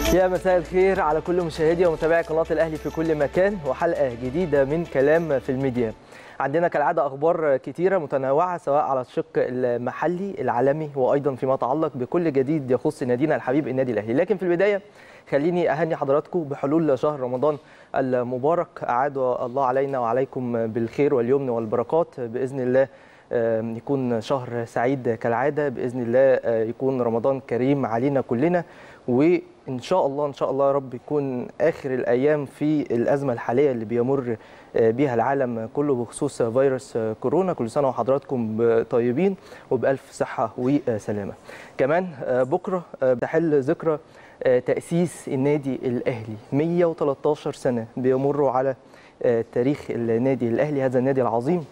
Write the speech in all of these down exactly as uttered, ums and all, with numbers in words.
يا مساء الخير على كل مشاهدي ومتابعي قناة الأهلي في كل مكان، وحلقة جديدة من كلام في الميديا. عندنا كالعادة أخبار كتيرة متنوعة سواء على الشق المحلي العالمي وأيضا فيما يتعلق بكل جديد يخص نادينا الحبيب النادي الأهلي. لكن في البداية خليني أهني حضراتكم بحلول شهر رمضان المبارك، أعاد الله علينا وعليكم بالخير واليمن والبركات بإذن الله. يكون شهر سعيد كالعادة بإذن الله، يكون رمضان كريم علينا كلنا، وإن شاء الله إن شاء الله يا رب يكون آخر الأيام في الأزمة الحالية اللي بيمر بها العالم كله بخصوص فيروس كورونا. كل سنة وحضراتكم طيبين وبألف صحة وسلامة. كمان بكرة بتحل ذكرى تأسيس النادي الأهلي، مئة وثلاثة عشر سنة بيمروا على تاريخ النادي الأهلي، هذا النادي العظيم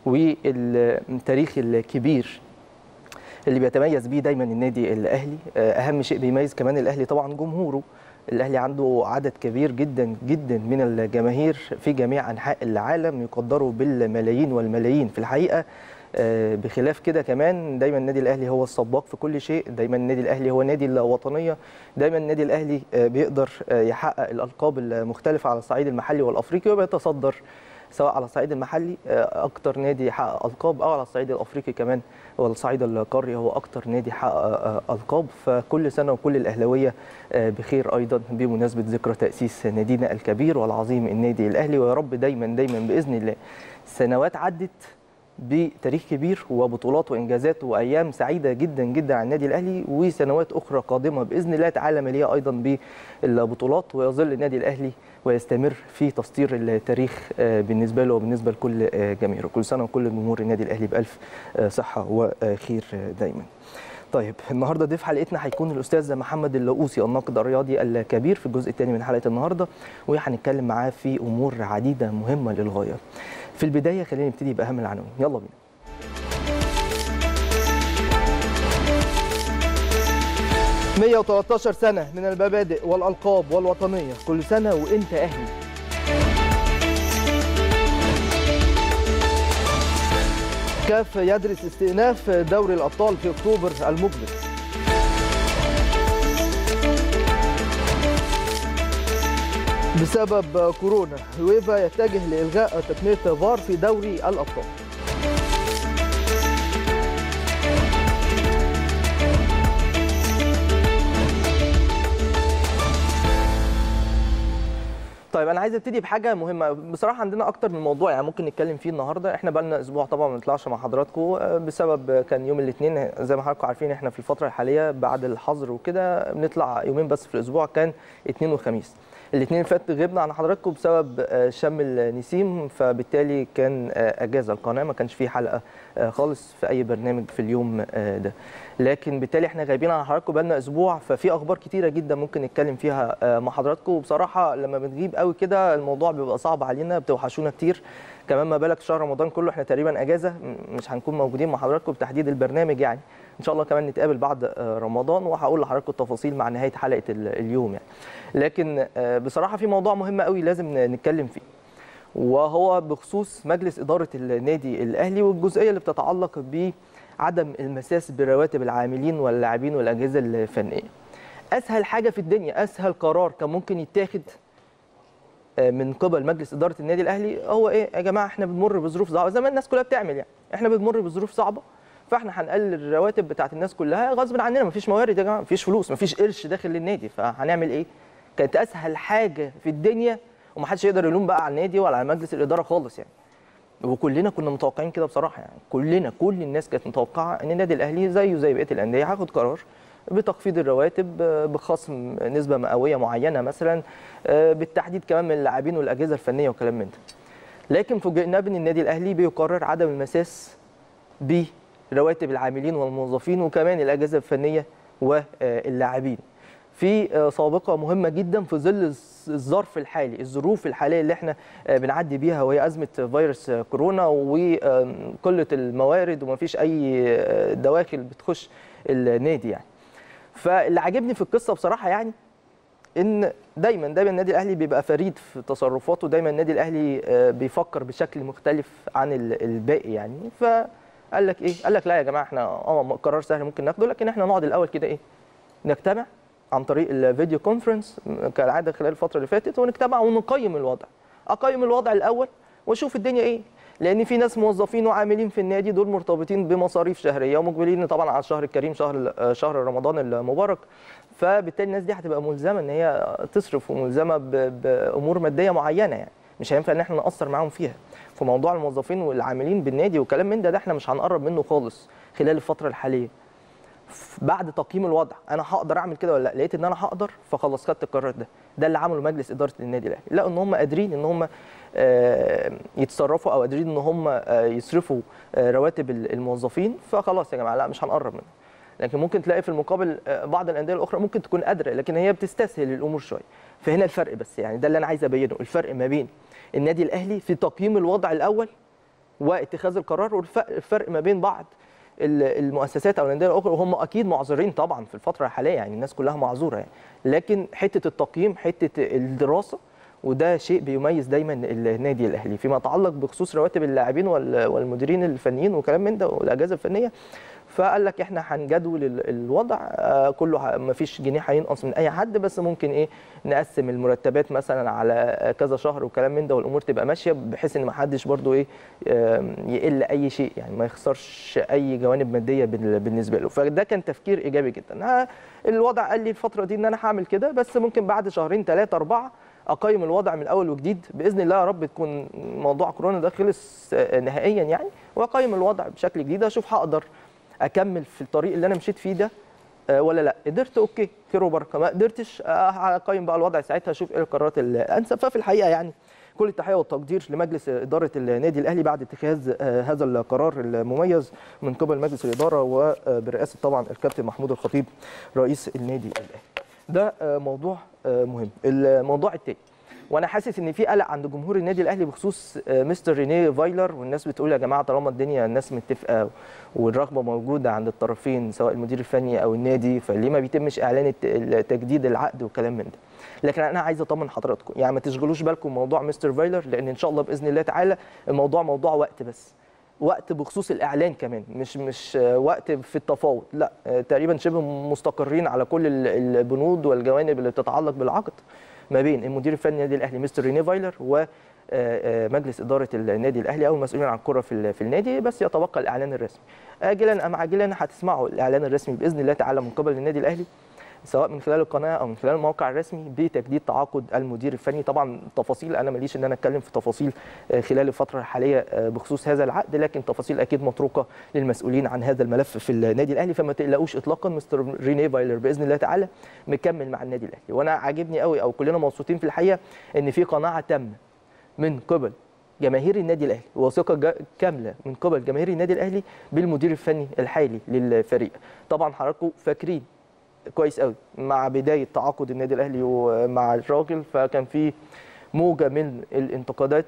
والتاريخ الكبير اللي بيتميز بيه دايما النادي الاهلي. اهم شيء بيميز كمان الاهلي طبعا جمهوره. الاهلي عنده عدد كبير جدا جدا من الجماهير في جميع انحاء العالم يقدروا بالملايين والملايين في الحقيقه. بخلاف كده كمان دايما النادي الاهلي هو السباق في كل شيء، دايما النادي الاهلي هو نادي الوطنيه، دايما النادي الاهلي بيقدر يحقق الالقاب المختلفه على الصعيد المحلي والافريقي، وبيتصدر سواء على الصعيد المحلي اكتر نادي يحقق القاب، او على الصعيد الافريقي كمان والصعيد القاري هو اكتر نادي حقق القاب. فكل سنه وكل الاهلاويه بخير ايضا بمناسبه ذكرى تاسيس نادينا الكبير والعظيم النادي الاهلي. ويا رب دايما دايما باذن الله سنوات عدت بتاريخ كبير وبطولات وانجازات وايام سعيده جدا جدا على النادي الاهلي، وسنوات اخرى قادمه باذن الله تعالى مليئه ايضا بالبطولات، ويظل النادي الاهلي ويستمر في تسطير التاريخ بالنسبه له وبالنسبه لكل جماهيره. كل سنه وكل جمهور النادي الاهلي بالف صحه وخير دايما. طيب النهارده ضيف حلقتنا هيكون الاستاذ محمد اللؤوسي الناقد الرياضي الكبير في الجزء الثاني من حلقه النهارده، وهنتكلم معاه في امور عديده مهمه للغايه. في البدايه خلينا نبتدي باهم العناوين، يلا بينا. مئة وثلاثة عشر سنه من المبادئ والالقاب والوطنيه، كل سنه وانت اهلي. كاف يدرس استئناف دوري الابطال في اكتوبر المقبل. بسبب كورونا يويفا يتجه لإلغاء تقنية فار في دوري الأبطال. طيب انا عايز ابتدي بحاجه مهمه بصراحه، عندنا اكتر من موضوع يعني ممكن نتكلم فيه النهارده. احنا بقى لنا اسبوع طبعا ما بنطلعش مع حضراتكم بسبب كان يوم الاثنين زي ما حضراتكم عارفين، احنا في الفتره الحاليه بعد الحظر وكده بنطلع يومين بس في الاسبوع، كان اثنين وخميس. الاثنين اللي فات غبنا عن حضراتكم بسبب شم النسيم، فبالتالي كان اجازه القناه، ما كانش فيه حلقه خالص في اي برنامج في اليوم ده. لكن بالتالي احنا غايبين عن حضراتكم بقالنا اسبوع، ففي اخبار كتيره جدا ممكن نتكلم فيها مع حضراتكم. وبصراحه لما بنغيب قوي كده الموضوع بيبقى صعب علينا، بتوحشونا كتير. كمان ما بالك شهر رمضان كله احنا تقريبا اجازه، مش هنكون موجودين مع حضراتكم بتحديد البرنامج يعني. ان شاء الله كمان نتقابل بعد رمضان، وهقول لحضراتكم التفاصيل مع نهايه حلقه اليوم يعني. لكن بصراحه في موضوع مهم قوي لازم نتكلم فيه، وهو بخصوص مجلس اداره النادي الاهلي والجزئيه اللي بتتعلق بعدم المساس برواتب العاملين واللاعبين والاجهزه الفنيه. اسهل حاجه في الدنيا، اسهل قرار كان ممكن يتاخد من قبل مجلس اداره النادي الاهلي هو ايه يا جماعه؟ احنا بنمر بظروف صعبه زي ما الناس كلها بتعمل يعني، احنا بنمر بظروف صعبه، فاحنا هنقلل الرواتب بتاعت الناس كلها غصب عننا، مفيش موارد يا جماعه، مفيش فلوس، مفيش قرش داخل للنادي، فهنعمل ايه؟ كانت اسهل حاجه في الدنيا، ومحدش يقدر يلوم بقى على النادي ولا على مجلس الاداره خالص يعني. وكلنا كنا متوقعين كده بصراحه يعني، كلنا كل الناس كانت متوقعه ان النادي الاهلي زيه زي بقيه الانديه هياخد قرار بتخفيض الرواتب، بخصم نسبه مئويه معينه مثلا، بالتحديد كمان من اللاعبين والاجهزه الفنيه وكلام من ده. لكن فوجئنا بان النادي الاهلي بيقرر عدم المساس برواتب العاملين والموظفين وكمان الاجهزه الفنيه واللاعبين في سابقه مهمه جدا في ظل الظرف الحالي، الظروف الحاليه اللي احنا بنعدي بيها، وهي ازمه فيروس كورونا وقله الموارد ومفيش اي دواخل بتخش النادي يعني. فاللي عاجبني في القصه بصراحه يعني ان دايما دايما النادي الاهلي بيبقى فريد في تصرفاته، دايما النادي الاهلي بيفكر بشكل مختلف عن الباقي يعني. فقال لك ايه؟ قال لك لا يا جماعه احنا اه قرار سهل ممكن ناخده، لكن احنا نقعد الاول كده ايه؟ نجتمع عن طريق الفيديو كونفرنس كالعاده خلال الفتره اللي فاتت، ونجتمع ونقيم الوضع. اقيم الوضع الاول واشوف الدنيا ايه، لان في ناس موظفين وعاملين في النادي دول مرتبطين بمصاريف شهريه ومقبلين طبعا على الشهر الكريم شهر شهر رمضان المبارك، فبالتالي الناس دي هتبقى ملزمه ان هي تصرف وملزمه بامور ماديه معينه، يعني مش هينفع ان احنا نقصر معاهم فيها. فموضوع الموظفين والعاملين بالنادي وكلام من ده ده احنا مش هنقرب منه خالص خلال الفتره الحاليه. بعد تقييم الوضع انا هقدر اعمل كده ولا لا؟ لقيت ان انا هقدر، فخلاص خدت القرار ده. ده اللي عمله مجلس اداره النادي الاهلي، لقوا ان هم قادرين ان هم يتصرفوا او قادرين ان هم يصرفوا رواتب الموظفين، فخلاص يا جماعه لا مش هنقرب منه. لكن ممكن تلاقي في المقابل بعض الانديه الاخرى ممكن تكون قادره، لكن هي بتستسهل الامور شويه. فهنا الفرق، بس يعني ده اللي انا عايز ابينه، الفرق ما بين النادي الاهلي في تقييم الوضع الاول واتخاذ القرار، والفرق ما بين بعض المؤسسات او الانديه الاخرى، وهم اكيد معذورين طبعا في الفتره الحاليه، يعني الناس كلها معذوره يعني، لكن حته التقييم حته الدراسه، وده شيء بيميز دايما النادي الاهلي. فيما يتعلق بخصوص رواتب اللاعبين والمديرين الفنيين وكلام من ده والاجهزه الفنيه، فقال لك احنا هنجدول الوضع كله، ما فيش جنيه هينقص من اي حد، بس ممكن ايه نقسم المرتبات مثلا على كذا شهر وكلام من ده، والامور تبقى ماشيه بحيث ان ما حدش برده ايه يقل اي شيء، يعني ما يخسرش اي جوانب ماديه بالنسبه له. فده كان تفكير ايجابي جدا. الوضع قال لي الفتره دي ان انا هعمل كده، بس ممكن بعد شهرين ثلاثه اربعه اقيم الوضع من اول وجديد باذن الله، يا رب تكون موضوع كورونا ده خلص نهائيا يعني، واقيم الوضع بشكل جديد، اشوف هقدر اكمل في الطريق اللي انا مشيت فيه ده ولا لا. قدرت اوكي خير وبركه، ما قدرتش هقيم بقى الوضع ساعتها، اشوف ايه القرارات الانسب. ففي الحقيقه يعني كل التحيه والتقدير لمجلس اداره النادي الاهلي بعد اتخاذ هذا القرار المميز من قبل مجلس الاداره وبرئاسه طبعا الكابتن محمود الخطيب رئيس النادي الاهلي. ده موضوع مهم. الموضوع الثاني، وانا حاسس ان في قلق عند جمهور النادي الاهلي بخصوص مستر رينيه فايلر، والناس بتقول يا جماعه طالما الدنيا الناس متفقه والرغبه موجوده عند الطرفين سواء المدير الفني او النادي، فليه ما بيتمش اعلان تجديد العقد وكلام من ده. لكن انا عايز اطمن حضراتكم، يعني ما تشغلوش بالكم موضوع مستر فايلر، لان ان شاء الله باذن الله تعالى الموضوع موضوع وقت، بس وقت بخصوص الاعلان كمان، مش مش وقت في التفاوض، لا تقريبا شبه مستقرين على كل البنود والجوانب اللي بتتعلق بالعقد ما بين المدير الفني للنادي الاهلي مستر رينيه فايلر ومجلس اداره النادي الاهلي او المسؤولين عن الكره في في النادي، بس يتبقى الاعلان الرسمي. اجلا ام عاجلا هتسمعوا الاعلان الرسمي باذن الله تعالى من قبل النادي الاهلي، سواء من خلال القناه او من خلال الموقع الرسمي، بتجديد تعاقد المدير الفني. طبعا تفاصيل انا ماليش ان انا اتكلم في تفاصيل خلال الفتره الحاليه بخصوص هذا العقد، لكن تفاصيل اكيد متروكه للمسؤولين عن هذا الملف في النادي الاهلي، فما تقلقوش اطلاقا. مستر رينيه فايلر باذن الله تعالى مكمل مع النادي الاهلي، وانا عاجبني قوي او كلنا مبسوطين في الحقيقه ان في قناعه تامه من قبل جماهير النادي الاهلي وثقه كامله من قبل جماهير النادي الاهلي بالمدير الفني الحالي للفريق. طبعا حضراتكم فاكرين كويس قوي مع بدايه تعاقد النادي الاهلي ومع الراجل، فكان في موجه من الانتقادات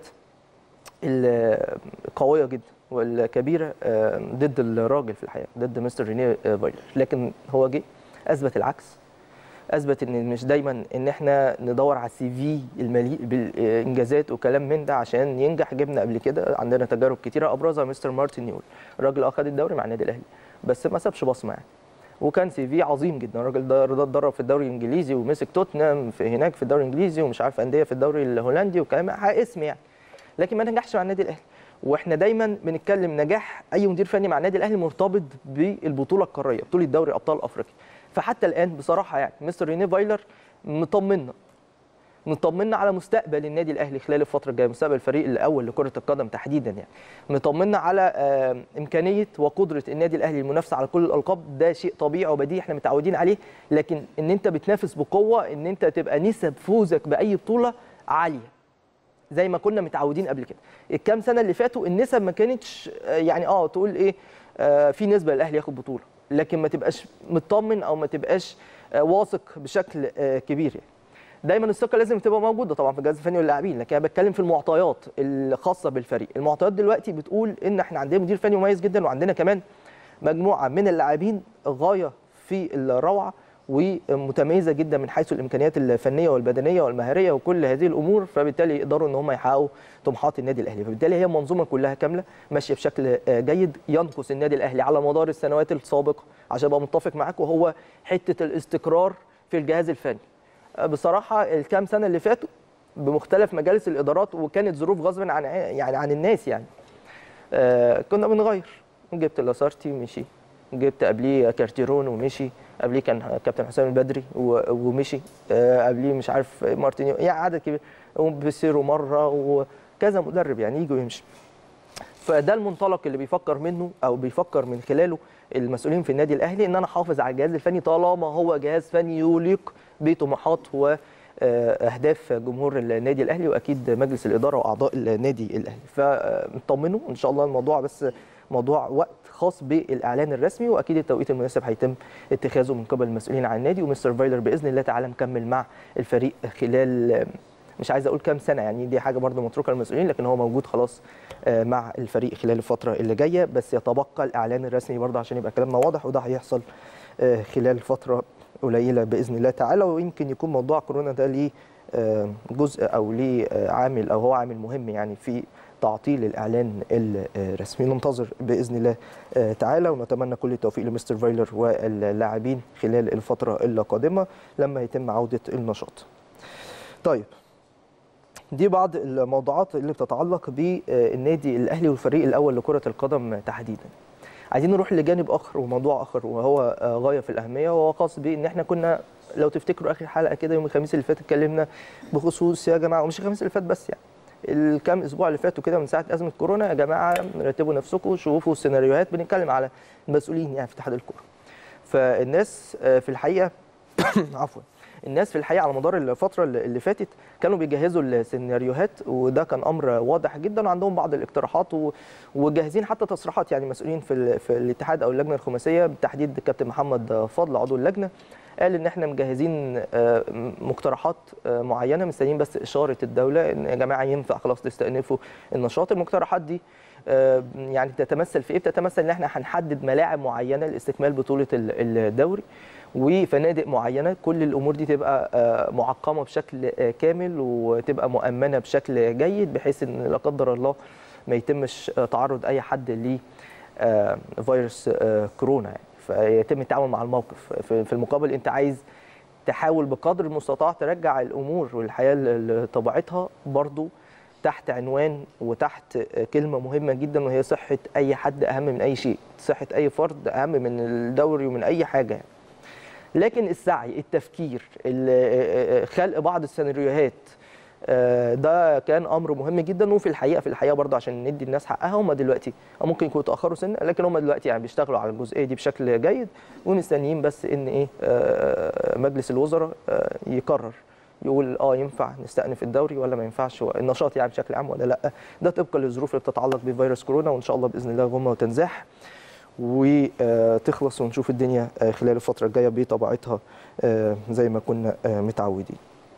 القويه جدا والكبيره ضد الراجل في الحقيقه، ضد مستر رينيه فايلر، لكن هو جه اثبت العكس، اثبت ان مش دايما ان احنا ندور على السي في المليء بالانجازات وكلام من ده عشان ينجح. جبنا قبل كده عندنا تجارب كتيره ابرزها مستر مارتن يول، الراجل اخذ الدوري مع النادي الاهلي بس ما سابش بصمه يعني، وكان سي في عظيم جدا. الراجل ده اتدرب في الدوري الانجليزي ومسك توتنهام في هناك في الدوري الانجليزي ومش عارف انديه في الدوري الهولندي وكلام اسم يعني، لكن ما نجحش مع النادي الاهلي. واحنا دايما بنتكلم نجاح اي مدير فني مع النادي الاهلي مرتبط بالبطوله القاريه، بطوله دوري ابطال افريقيا. فحتى الان بصراحه يعني مستر رينيه فايلر مطمنا مطمنا على مستقبل النادي الاهلي خلال الفتره الجايه، مستقبل الفريق الاول لكره القدم تحديدا يعني. مطمنا على امكانيه وقدره النادي الاهلي المنافسه على كل الالقاب، ده شيء طبيعي وبديهي احنا متعودين عليه، لكن ان انت بتنافس بقوه، ان انت تبقى نسب فوزك باي بطوله عاليه زي ما كنا متعودين قبل كده. الكام سنه اللي فاتوا النسب ما كانتش يعني اه تقول ايه آه في نسبه الاهلي ياخد بطوله، لكن ما تبقاش مطمن او ما تبقاش آه واثق بشكل آه كبير يعني. دايما الثقه لازم تبقى موجوده طبعا في الجهاز الفني واللاعبين، لكن انا بتكلم في المعطيات الخاصه بالفريق. المعطيات دلوقتي بتقول ان احنا عندنا مدير فني مميز جدا، وعندنا كمان مجموعه من اللاعبين غايه في الروعه ومتميزه جدا من حيث الامكانيات الفنيه والبدنيه والمهاريه وكل هذه الامور، فبالتالي يقدروا ان هم يحققوا طموحات النادي الاهلي. فبالتالي هي منظومه كلها كامله ماشيه بشكل جيد. ينقص النادي الاهلي على مدار السنوات السابقه عشان ابقى متفق معاك، وهو حته الاستقرار في الجهاز الفني. بصراحه الكام سنه اللي فاتوا بمختلف مجالس الادارات، وكانت ظروف غصب عن يعني عن الناس يعني آه كنا بنغير. جبت لاسارتي ومشي، جبت قبليه كارتيرون ومشي، قبليه كان كابتن حسام البدري ومشي، آه قبليه مش عارف مارتينيو، يعني عدد كبير، وبيسيرو مره وكذا مدرب يعني يجي ويمشي. فده المنطلق اللي بيفكر منه او بيفكر من خلاله المسؤولين في النادي الاهلي، ان انا احافظ على الجهاز الفني طالما هو جهاز فني يليق بطموحات واهداف جمهور النادي الاهلي واكيد مجلس الاداره واعضاء النادي الاهلي. فاطمنوا ان شاء الله الموضوع بس موضوع وقت خاص بالاعلان الرسمي، واكيد التوقيت المناسب هيتم اتخاذه من قبل المسؤولين عن النادي. ومستر فايلر باذن الله تعالى مكمل مع الفريق خلال مش عايز اقول كام سنه، يعني دي حاجه برده متروكه للمسؤولين، لكن هو موجود خلاص مع الفريق خلال الفتره اللي جايه، بس يتبقى الاعلان الرسمي برده عشان يبقى كلامنا واضح، وده هيحصل خلال فتره قليله باذن الله تعالى. ويمكن يكون موضوع كورونا ده ليه جزء او ليه عامل او هو عامل مهم يعني في تعطيل الاعلان الرسمي. ننتظر باذن الله تعالى ونتمنى كل التوفيق لمستر فايلر واللاعبين خلال الفتره القادمه لما يتم عوده النشاط. طيب دي بعض الموضوعات اللي بتتعلق بالنادي الاهلي والفريق الاول لكره القدم تحديدا. عايزين نروح لجانب اخر وموضوع اخر وهو غايه في الاهميه، وهو خاص بان احنا كنا لو تفتكروا اخر حلقه كده يوم الخميس اللي فات اتكلمنا بخصوص يا جماعه، ومش الخميس اللي فات بس يعني الكام اسبوع اللي فاتوا كده من ساعه ازمه كورونا، يا جماعه رتبوا نفسكم شوفوا السيناريوهات. بنتكلم على المسؤولين يعني في اتحاد الكوره. فالناس في الحقيقه عفوا الناس في الحقيقه على مدار الفتره اللي فاتت كانوا بيجهزوا السيناريوهات، وده كان امر واضح جدا، وعندهم بعض الاقتراحات وجاهزين حتى تصريحات. يعني مسؤولين في, في الاتحاد او اللجنه الخماسيه بالتحديد الكابتن محمد فضل عضو اللجنه قال ان احنا مجهزين مقترحات معينه، مستنيين بس اشاره الدوله ان يا جماعه ينفع خلاص تستأنفوا النشاط. المقترحات دي يعني تتمثل في ايه؟ بتتمثل ان احنا هنحدد ملاعب معينه لاستكمال بطوله الدوري وفنادق معينه، كل الامور دي تبقى معقمه بشكل كامل وتبقى مؤمنه بشكل جيد، بحيث ان لا قدر الله ما يتمش تعرض اي حد لفيروس كورونا يعني، فيتم التعامل مع الموقف. في المقابل انت عايز تحاول بقدر المستطاع ترجع الامور والحياه لطبيعتها برضو تحت عنوان وتحت كلمه مهمه جدا، وهي صحه اي حد اهم من اي شيء، صحه اي فرد اهم من الدوري ومن اي حاجه يعني. لكن السعي، التفكير، خلق بعض السيناريوهات ده كان امر مهم جدا. وفي الحقيقه في الحقيقه برضه عشان ندي الناس حقها، هم دلوقتي ممكن يكونوا تاخروا سنه، لكن هم دلوقتي يعني بيشتغلوا على الجزئيه دي بشكل جيد، ومستنيين بس ان ايه مجلس الوزراء يقرر يقول اه ينفع نستأنف الدوري ولا ما ينفعش، النشاط يعني بشكل عام ولا لا. ده طبقا للظروف اللي بتتعلق بفيروس كورونا، وان شاء الله باذن الله غمه وتنزاح وتخلص ونشوف الدنيا خلال الفتره الجايه بطبيعتها زي ما كنا متعودين.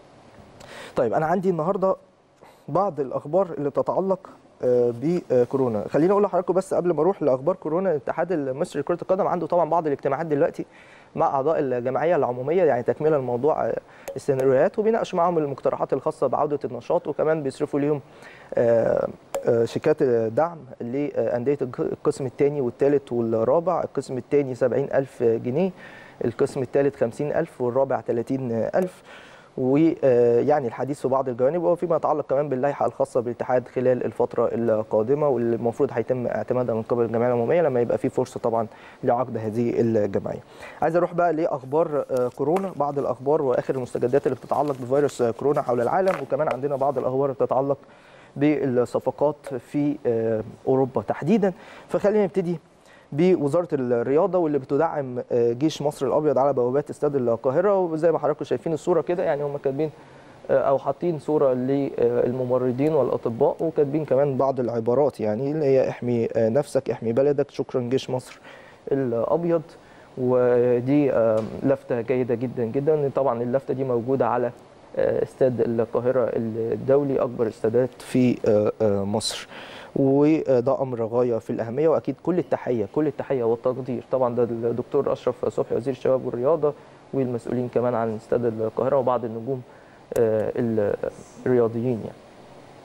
طيب انا عندي النهارده بعض الاخبار اللي بتتعلق بكورونا. خليني اقول لحضراتكم بس قبل ما اروح لاخبار كورونا، الاتحاد المصري لكره القدم عنده طبعا بعض الاجتماعات دلوقتي مع اعضاء الجمعيه العموميه، يعني تكمله لموضوع السيناريوهات، وبيناقشوا معاهم المقترحات الخاصه بعوده النشاط، وكمان بيصرفوا ليهم شيكات دعم لانديه القسم الثاني والثالث والرابع. القسم الثاني سبعين ألف جنيه، القسم الثالث خمسين ألف، والرابع ثلاثين ألف. ويعني الحديث في بعض الجوانب وفيما يتعلق كمان باللائحه الخاصه بالاتحاد خلال الفتره القادمه، واللي المفروض هيتم اعتمادها من قبل الجمعيه العموميه لما يبقى في فرصه طبعا لعقد هذه الجمعيه. عايز اروح بقى لاخبار كورونا، بعض الاخبار واخر المستجدات اللي بتتعلق بفيروس كورونا حول العالم، وكمان عندنا بعض الاخبار اللي بتتعلق بالصفقات في اوروبا تحديدا. فخلينا نبتدي بوزاره الرياضه واللي بتدعم جيش مصر الابيض على بوابات استاد القاهره. وزي ما حضراتكم شايفين الصوره كده، يعني هم كاتبين او حاطين صوره للممرضين والاطباء، وكاتبين كمان بعض العبارات يعني اللي هي احمي نفسك احمي بلدك، شكرا جيش مصر الابيض. ودي لفته جيده جدا جدا. طبعا اللفته دي موجوده على استاد القاهره الدولي، اكبر استادات في مصر، وده امر غايه في الاهميه، واكيد كل التحيه كل التحيه والتقدير طبعا ده الدكتور اشرف صبحي وزير الشباب والرياضه والمسؤولين كمان عن استاد القاهره وبعض النجوم الرياضيين يعني.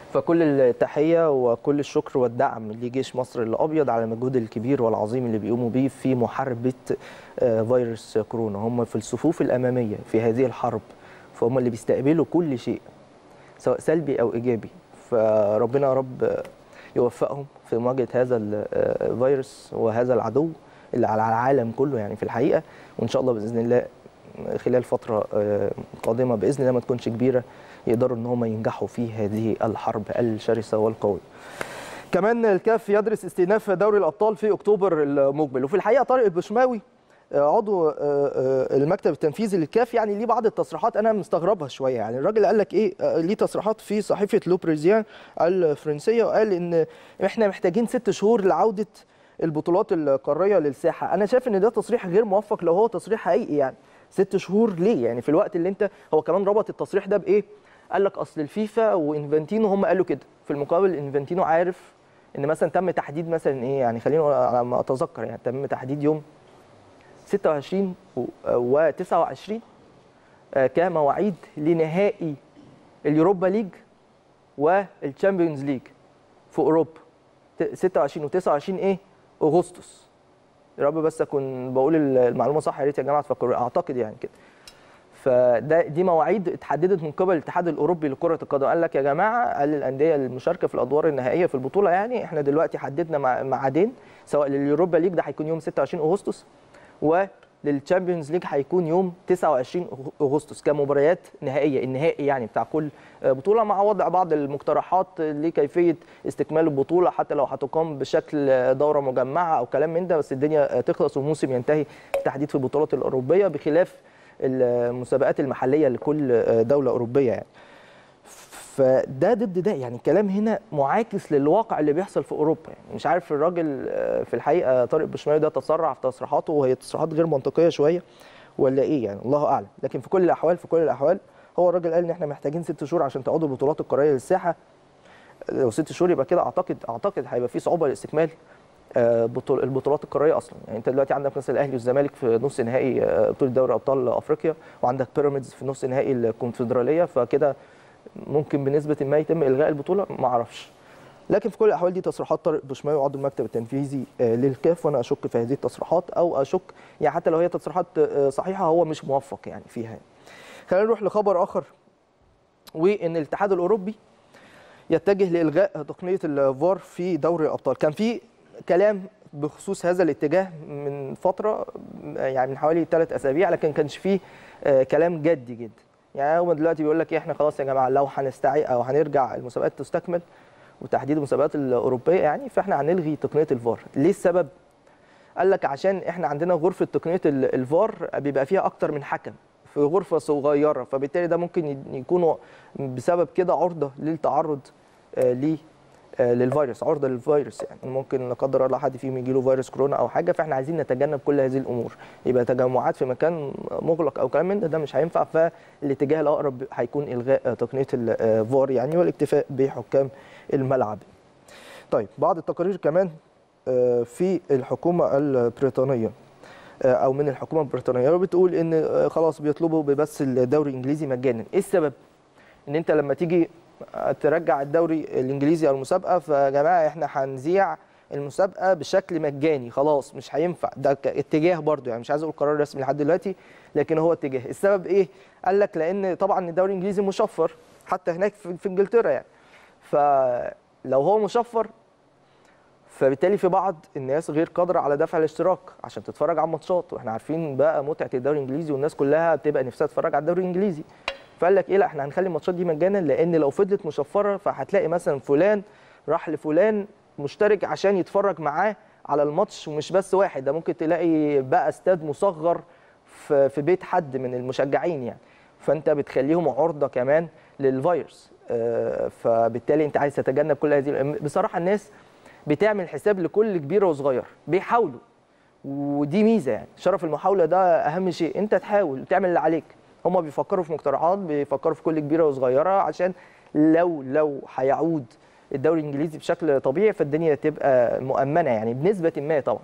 فكل التحيه وكل الشكر والدعم لجيش مصر الابيض على المجهود الكبير والعظيم اللي بيقوموا بيه في محاربه فيروس كورونا. هم في الصفوف الاماميه في هذه الحرب، فهم اللي بيستقبلوا كل شيء سواء سلبي او ايجابي. فربنا يا رب يوفقهم في مواجهه هذا الفيروس وهذا العدو اللي على العالم كله يعني في الحقيقه. وان شاء الله باذن الله خلال فتره قادمه باذن الله ما تكونش كبيره يقدروا ان هم ينجحوا في هذه الحرب الشرسه والقويه. كمان الكاف يدرس استئناف دوري الابطال في اكتوبر المقبل. وفي الحقيقه طارق البشماوي عضو المكتب التنفيذي للكاف يعني ليه بعض التصريحات انا مستغربها شويه. يعني الراجل قال لك ايه، ليه تصريحات في صحيفه لو بريزيان الفرنسيه وقال ان احنا محتاجين ست شهور لعوده البطولات القاريه للساحه. انا شايف ان ده تصريح غير موفق لو هو تصريح حقيقي. يعني ست شهور ليه؟ يعني في الوقت اللي انت، هو كمان ربط التصريح ده بايه؟ قال لك اصل الفيفا وانفانتينو هم قالوا كده. في المقابل انفانتينو عارف ان مثلا تم تحديد مثلا ايه، يعني خلينا على ما اتذكر يعني تم تحديد يوم ستة وعشرين و تسعة وعشرين كمواعيد لنهائي اليوروبا ليج والتشامبيونز ليج في اوروبا. ستة وعشرين و تسعة وعشرين ايه؟ اغسطس. يا رب بس اكون بقول المعلومه صح، يا ريت يا جماعه تفكروا، اعتقد يعني كده. فده دي مواعيد اتحددت من قبل الاتحاد الاوروبي لكره القدم. قال لك يا جماعه، قال للانديه المشاركه في الادوار النهائيه في البطوله يعني احنا دلوقتي حددنا ميعادين، سواء لليوروبا ليج ده هيكون يوم ستة وعشرين اغسطس وللتشامبيونز ليج هيكون يوم تسعة وعشرين اغسطس كمباريات نهائيه، النهائي يعني بتاع كل بطوله، مع وضع بعض المقترحات لكيفيه استكمال البطوله حتى لو هتقام بشكل دوره مجمعه او كلام من ده، بس الدنيا تخلص والموسم ينتهي بالتحديد في البطولات الاوروبيه بخلاف المسابقات المحليه لكل دوله اوروبيه يعني. فده ضد ده، يعني الكلام هنا معاكس للواقع اللي بيحصل في اوروبا. يعني مش عارف الراجل في الحقيقه طارق البشماوي ده تسرع في تصريحاته وهي تصريحات غير منطقيه شويه ولا ايه يعني، الله اعلم. لكن في كل الاحوال في كل الاحوال هو الراجل قال ان احنا محتاجين ست شهور عشان تعود البطولات القاريه للساحه. لو ست شهور يبقى كده اعتقد اعتقد هيبقى في صعوبه لاستكمال البطولات القاريه اصلا. يعني انت دلوقتي عندك مثلا الاهلي والزمالك في نص نهائي بطوله دوري ابطال افريقيا، وعندك بيراميدز في نص نهائي الكونفدراليه، فكده ممكن بنسبه ما يتم الغاء البطوله، ما اعرفش. لكن في كل الاحوال دي تصريحات طارق البشماوي عضو المكتب التنفيذي للكاف، وانا اشك في هذه التصريحات او اشك يعني حتى لو هي تصريحات صحيحه هو مش موفق يعني فيها. خلينا نروح لخبر اخر، وان الاتحاد الاوروبي يتجه لالغاء تقنيه الفار في دوري الابطال. كان في كلام بخصوص هذا الاتجاه من فتره يعني من حوالي ثلاث اسابيع، لكن كانش فيه كلام جدي جدا. يعني هم دلوقتي بيقول لك ايه، احنا خلاص يا جماعه لو هنستعي او هنرجع المسابقات تستكمل وتحديد المسابقات الاوروبيه يعني، فاحنا هنلغي تقنيه الفار. ليه السبب؟ قال لك عشان احنا عندنا غرفه تقنيه الفار بيبقى فيها اكتر من حكم في غرفه صغيره، فبالتالي ده ممكن يكونوا بسبب كده عرضه للتعرض ل للفيروس، عرضه للفيروس. يعني ممكن لا قدر الله حد فيهم يجي له فيروس كورونا او حاجه، فاحنا عايزين نتجنب كل هذه الامور. يبقى تجمعات في مكان مغلق او كلام من ده ده مش هينفع، فالاتجاه الاقرب هيكون الغاء تقنيه الفار يعني والاكتفاء بحكام الملعب. طيب بعض التقارير كمان في الحكومه البريطانيه او من الحكومه البريطانيه بتقول ان خلاص بيطلبوا ببث الدوري الانجليزي مجانا. ايه السبب؟ ان انت لما تيجي ترجع الدوري الانجليزي او المسابقه، فيا جماعه احنا هنذيع المسابقه بشكل مجاني، خلاص مش هينفع. ده اتجاه برضو يعني، مش عايز اقول قرار رسمي لحد دلوقتي، لكن هو اتجاه. السبب ايه؟ قال لك لان طبعا الدوري الانجليزي مشفر حتى هناك في انجلترا يعني، فلو هو مشفر فبالتالي في بعض الناس غير قادره على دفع الاشتراك عشان تتفرج على الماتشات، واحنا عارفين بقى متعه الدوري الانجليزي والناس كلها بتبقى نفسها تتفرج على الدوري الانجليزي. فقال لك ايه، لا احنا هنخلي الماتشات دي مجانا، لان لو فضلت مشفره فهتلاقي مثلا فلان راح لفلان مشترك عشان يتفرج معاه على الماتش، ومش بس واحد، ده ممكن تلاقي بقى استاد مصغر في في بيت حد من المشجعين يعني، فانت بتخليهم عرضه كمان للفيروس. فبالتالي انت عايز تتجنب كل هذه. بصراحه الناس بتعمل حساب لكل كبيره وصغيره، بيحاولوا، ودي ميزه يعني، شرف المحاوله ده اهم شيء، انت تحاول تعمل اللي عليك. هم بيفكروا في مقترحات، بيفكروا في كل كبيره وصغيره عشان لو لو هيعود الدوري الانجليزي بشكل طبيعي فالدنيا تبقى مؤمنه يعني بنسبه ما طبعا.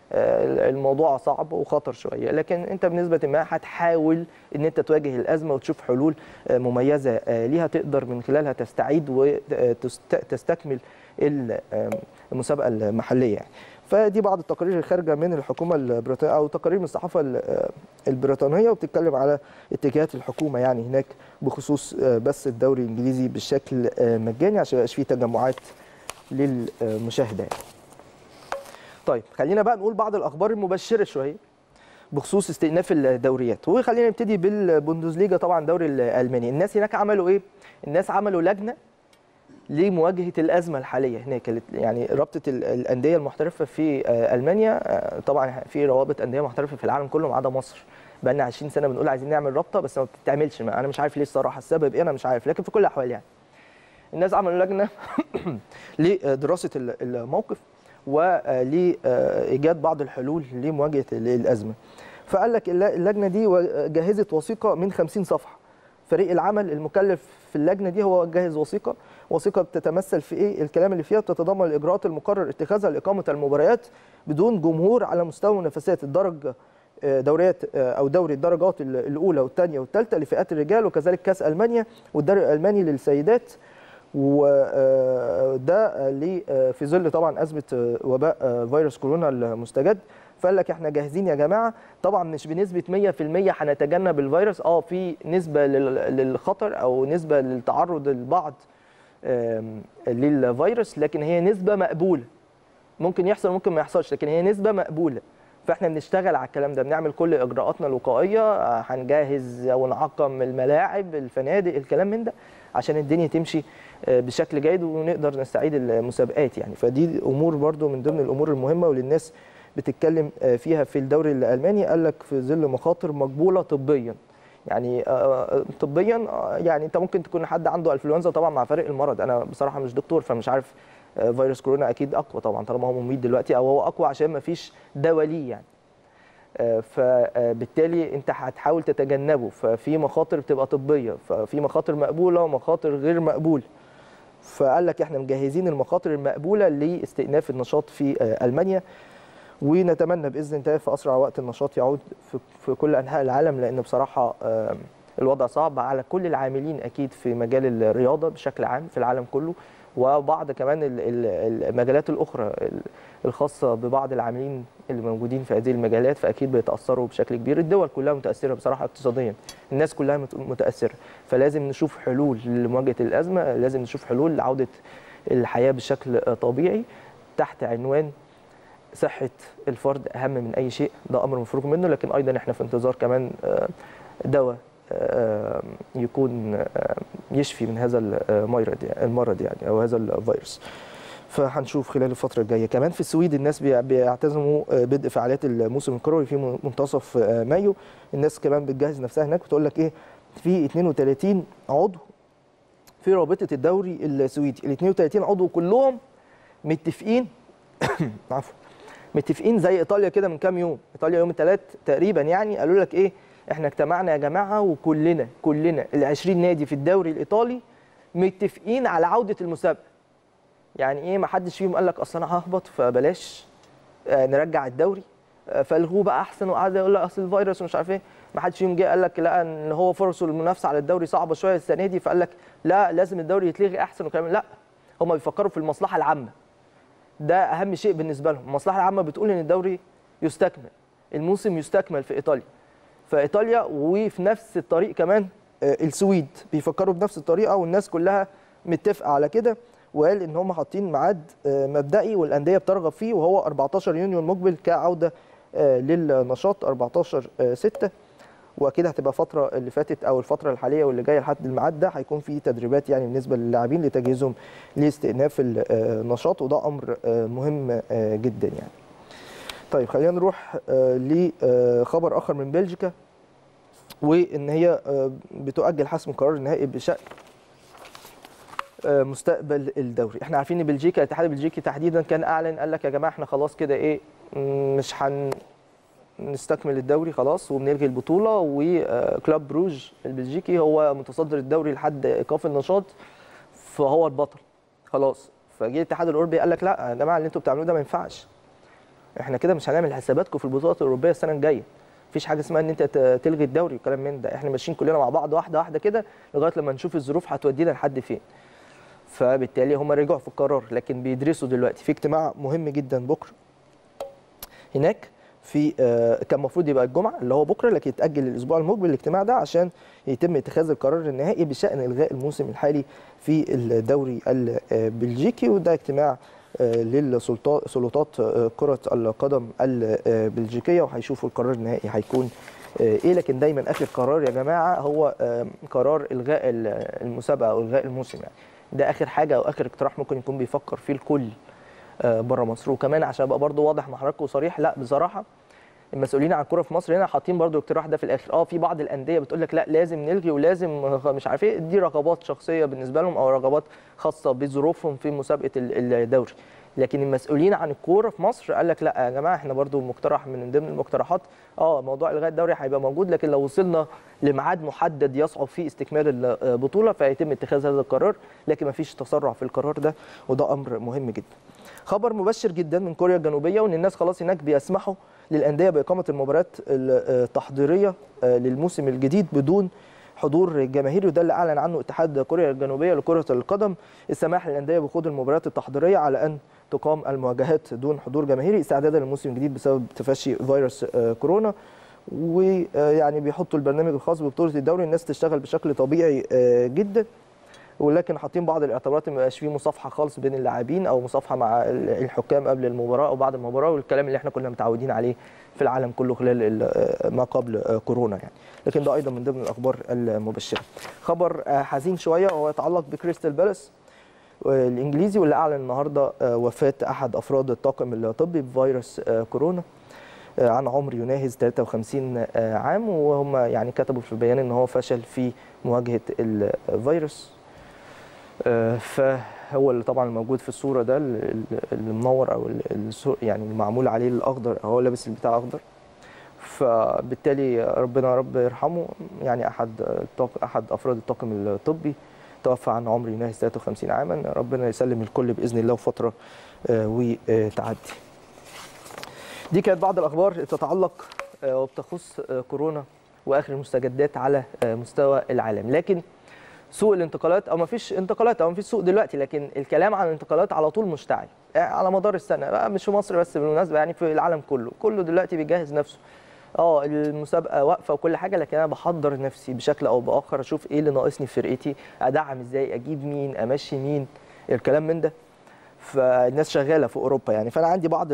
الموضوع صعب وخطر شويه، لكن انت بنسبه ما هتحاول ان انت تواجه الازمه وتشوف حلول مميزه ليها تقدر من خلالها تستعيد وتستكمل المسابقه المحليه يعني. فدي بعض التقارير الخارجه من الحكومه البريطانيه او تقارير من الصحافه البريطانيه، وبتتكلم على اتجاهات الحكومه يعني هناك بخصوص بث الدوري الانجليزي بشكل مجاني عشان ما يبقاش فيه تجمعات للمشاهده يعني. طيب خلينا بقى نقول بعض الاخبار المبشره شويه بخصوص استئناف الدوريات، وخلينا نبتدي بالبوندسليجا. طبعا الدوري الالماني الناس هناك عملوا ايه؟ الناس عملوا لجنه لمواجهه الازمه الحاليه هناك، يعني رابطه الانديه المحترفه في المانيا. طبعا في روابط انديه محترفه في العالم كله ما عدا مصر، بقى لنا عشرين سنه بنقول عايزين نعمل رابطه بس ما بتتعملش، انا مش عارف ليه الصراحه، السبب ايه انا مش عارف، لكن في كل الاحوال يعني الناس عملوا لجنه لدراسه الموقف ولايجاد بعض الحلول لمواجهه الازمه. فقال لك اللجنه دي جهزت وثيقه من خمسين صفحه. فريق العمل المكلف في اللجنه دي هو جهز وثيقه، وثيقه بتتمثل في ايه؟ الكلام اللي فيها بتتضمن الاجراءات المقرر اتخاذها لاقامه المباريات بدون جمهور على مستوى منافسات الدرجه دوريات او دوري الدرجات الاولى والثانيه والثالثه لفئات الرجال، وكذلك كاس المانيا والدوري الالماني للسيدات. وده ليه في ظل طبعا ازمه وباء فيروس كورونا المستجد. فقال لك احنا جاهزين يا جماعه، طبعا مش بنسبه مية في المية هنتجنب الفيروس، اه في نسبه للخطر او نسبه للتعرض البعض للفيروس، لكن هي نسبه مقبوله، ممكن يحصل ممكن ما يحصلش، لكن هي نسبه مقبوله. فاحنا بنشتغل على الكلام ده، بنعمل كل اجراءاتنا الوقائيه، هنجهز ونعقم الملاعب الفنادق الكلام من ده عشان الدنيا تمشي بشكل جيد ونقدر نستعيد المسابقات يعني. فدي امور برضو من ضمن الامور المهمه واللي الناس بتتكلم فيها في الدوري الالماني. قال لك في ظل مخاطر مقبوله طبيا، يعني طبيا يعني انت ممكن تكون حد عنده انفلونزا طبعا مع فرق المرض، انا بصراحه مش دكتور فمش عارف فيروس كورونا اكيد اقوى طبعا طالما هو مميت دلوقتي، او هو اقوى عشان ما فيش دواء ليه يعني، فبالتالي انت هتحاول تتجنبه. ففي مخاطر بتبقى طبيه، ففي مخاطر مقبوله ومخاطر غير مقبوله. فقال لك احنا مجهزين المخاطر المقبوله لاستئناف النشاط في المانيا، ونتمنى باذن الله في اسرع وقت النشاط يعود في كل انحاء العالم، لان بصراحه الوضع صعب على كل العاملين اكيد في مجال الرياضه بشكل عام في العالم كله، وبعض كمان المجالات الاخرى الخاصه ببعض العاملين اللي موجودين في هذه المجالات، فاكيد بيتاثروا بشكل كبير. الدول كلها متاثره بصراحه اقتصاديا، الناس كلها متاثره، فلازم نشوف حلول لمواجهه الازمه، لازم نشوف حلول لعوده الحياه بشكل طبيعي تحت عنوان صحه الفرد اهم من اي شيء. ده امر مفروغ منه، لكن ايضا احنا في انتظار كمان دواء يكون يشفي من هذا المرض يعني المرض يعني او هذا الفيروس. فهنشوف خلال الفتره الجايه. كمان في السويد الناس بيعتزموا بدء فعاليات الموسم الكروي في منتصف مايو. الناس كمان بتجهز نفسها هناك، بتقول لك ايه، في اثنين وثلاثين عضو في رابطه الدوري السويدي، ال اثنين وثلاثين عضو كلهم متفقين عفوا متفقين زي ايطاليا كده من كام يوم. ايطاليا يوم الثلاث تقريبا يعني قالوا لك ايه، احنا اجتمعنا يا جماعه وكلنا كلنا ال عشرين نادي في الدوري الايطالي متفقين على عوده المسابقه. يعني ايه، ما حدش فيهم قال لك اصل انا ههبط فبلاش آه نرجع الدوري آه فالغوه بقى احسن، وقعد يقول لك اصل الفيروس ومش عارف ايه. ما حدش فيهم جه قال لك لا ان هو فرصه المنافسه على الدوري صعبه شويه السنه دي، فقال لك لا لازم الدوري يتلغي احسن وكلام. لا، هم بيفكروا في المصلحه العامه، ده اهم شيء بالنسبه لهم. المصلحه العامه بتقول ان الدوري يستكمل، الموسم يستكمل في ايطاليا. فايطاليا وفي نفس الطريق كمان السويد بيفكروا بنفس الطريقه، والناس كلها متفقه على كده. وقال ان هم حاطين ميعاد مبدئي والانديه بترغب فيه، وهو أربعتاشر يونيو المقبل كعوده للنشاط أربعتاشر ستة. واكيد هتبقى الفتره اللي فاتت او الفتره الحاليه واللي جايه لحد الميعاد ده هيكون في تدريبات يعني بالنسبه للاعبين لتجهيزهم لاستئناف النشاط، وده امر مهم جدا يعني. طيب خلينا نروح لخبر اخر من بلجيكا، وان هي بتؤجل حسم القرار النهائي بشان مستقبل الدوري. احنا عارفين ان بلجيكا الاتحاد البلجيكي تحديدا كان اعلن قال لك يا جماعه احنا خلاص كده ايه مش هنستكمل الدوري خلاص وبنلغي البطوله، وكلوب بروج البلجيكي هو متصدر الدوري لحد ايقاف النشاط فهو البطل خلاص. فجه الاتحاد الاوروبي قال لك لا يا جماعه اللي انتوا بتعملوه ده ما ينفعش، احنا كده مش هنعمل حساباتكم في البطولات الاوروبيه السنه الجايه. مفيش حاجه اسمها ان انت تلغي الدوري والكلام من ده، احنا ماشيين كلنا مع بعض واحده واحده كده لغايه لما نشوف الظروف هتودينا لحد فين. فبالتالي هم رجعوا في القرار، لكن بيدرسوا دلوقتي في اجتماع مهم جدا بكره هناك في آه كان المفروض يبقى الجمعه اللي هو بكره، لكن يتاجل الاسبوع المقبل الاجتماع ده عشان يتم اتخاذ القرار النهائي بشان الغاء الموسم الحالي في الدوري البلجيكي. وده اجتماع للسلطات كرة القدم البلجيكية، وهيشوفوا القرار النهائي هيكون ايه. لكن دايما اخر قرار يا جماعة هو قرار الغاء المسابقة او الغاء الموسم، يعني ده اخر حاجة او اخر اقتراح ممكن يكون بيفكر فيه الكل بره مصر. وكمان عشان ابقى برضو واضح مع حضراتكم وصريح، لا بصراحة المسؤولين عن الكوره في مصر هنا حاطين برضو الاقتراح ده في الاخر. اه في بعض الانديه بتقول لك لا لازم نلغي ولازم مش عارف ايه، دي رغبات شخصيه بالنسبه لهم او رغبات خاصه بظروفهم في مسابقه الدوري. لكن المسؤولين عن الكوره في مصر قال لك لا يا جماعه احنا برضو مقترح من ضمن المقترحات اه موضوع الغاء الدوري هيبقى موجود، لكن لو وصلنا لميعاد محدد يصعب فيه استكمال البطوله فيتم اتخاذ هذا القرار، لكن ما فيش تسرع في القرار ده، وده امر مهم جدا. خبر مبشر جدا من كوريا الجنوبيه، وان الناس خلاص هناك بيسمحوا للانديه باقامه المباريات التحضيريه للموسم الجديد بدون حضور جماهيري، وده اللي اعلن عنه اتحاد كوريا الجنوبيه لكره القدم، السماح للانديه بخوض المباريات التحضيريه على ان تقام المواجهات دون حضور جماهيري استعدادا للموسم الجديد بسبب تفشي فيروس كورونا. ويعني بيحطوا البرنامج الخاص ببطوله الدوري الناس تشتغل بشكل طبيعي جدا، ولكن حاطين بعض الاعتبارات ما يبقاش فيه مصافحه خالص بين اللاعبين او مصافحه مع الحكام قبل المباراه او بعد المباراه، والكلام اللي احنا كنا متعودين عليه في العالم كله خلال ما قبل كورونا يعني. لكن ده ايضا من ضمن الاخبار المبشره. خبر حزين شويه وهو يتعلق بكريستال بالاس الانجليزي، واللي اعلن النهارده وفاه احد افراد الطاقم الطبي بفيروس كورونا عن عمر يناهز ثلاثة وخمسين عام، وهم يعني كتبوا في البيان ان هو فشل في مواجهه الفيروس. فهو اللي طبعا الموجود في الصوره ده اللي منور او يعني المعمول عليه الاخضر، هو لابس البتاع اخضر، فبالتالي ربنا يا رب يرحمه. يعني احد احد افراد الطاقم الطبي توفى عن عمر يناهز ثلاثة وخمسين عاما، ربنا يسلم الكل باذن الله وفتره وتعدي. دي كانت بعض الاخبار تتعلق وبتخص كورونا واخر المستجدات على مستوى العالم. لكن سوق الانتقالات او ما فيش انتقالات او ما فيش سوق دلوقتي، لكن الكلام عن الانتقالات على طول مشتعل على مدار السنه بقى، مش في مصر بس بالمناسبه، يعني في العالم كله كله دلوقتي بيجهز نفسه. اه المسابقه واقفه وكل حاجه، لكن انا بحضر نفسي بشكل او باخر اشوف ايه اللي ناقصني في فرقتي، ادعم ازاي، اجيب مين، امشي مين، الكلام من ده. فالناس شغاله في اوروبا يعني. فانا عندي بعض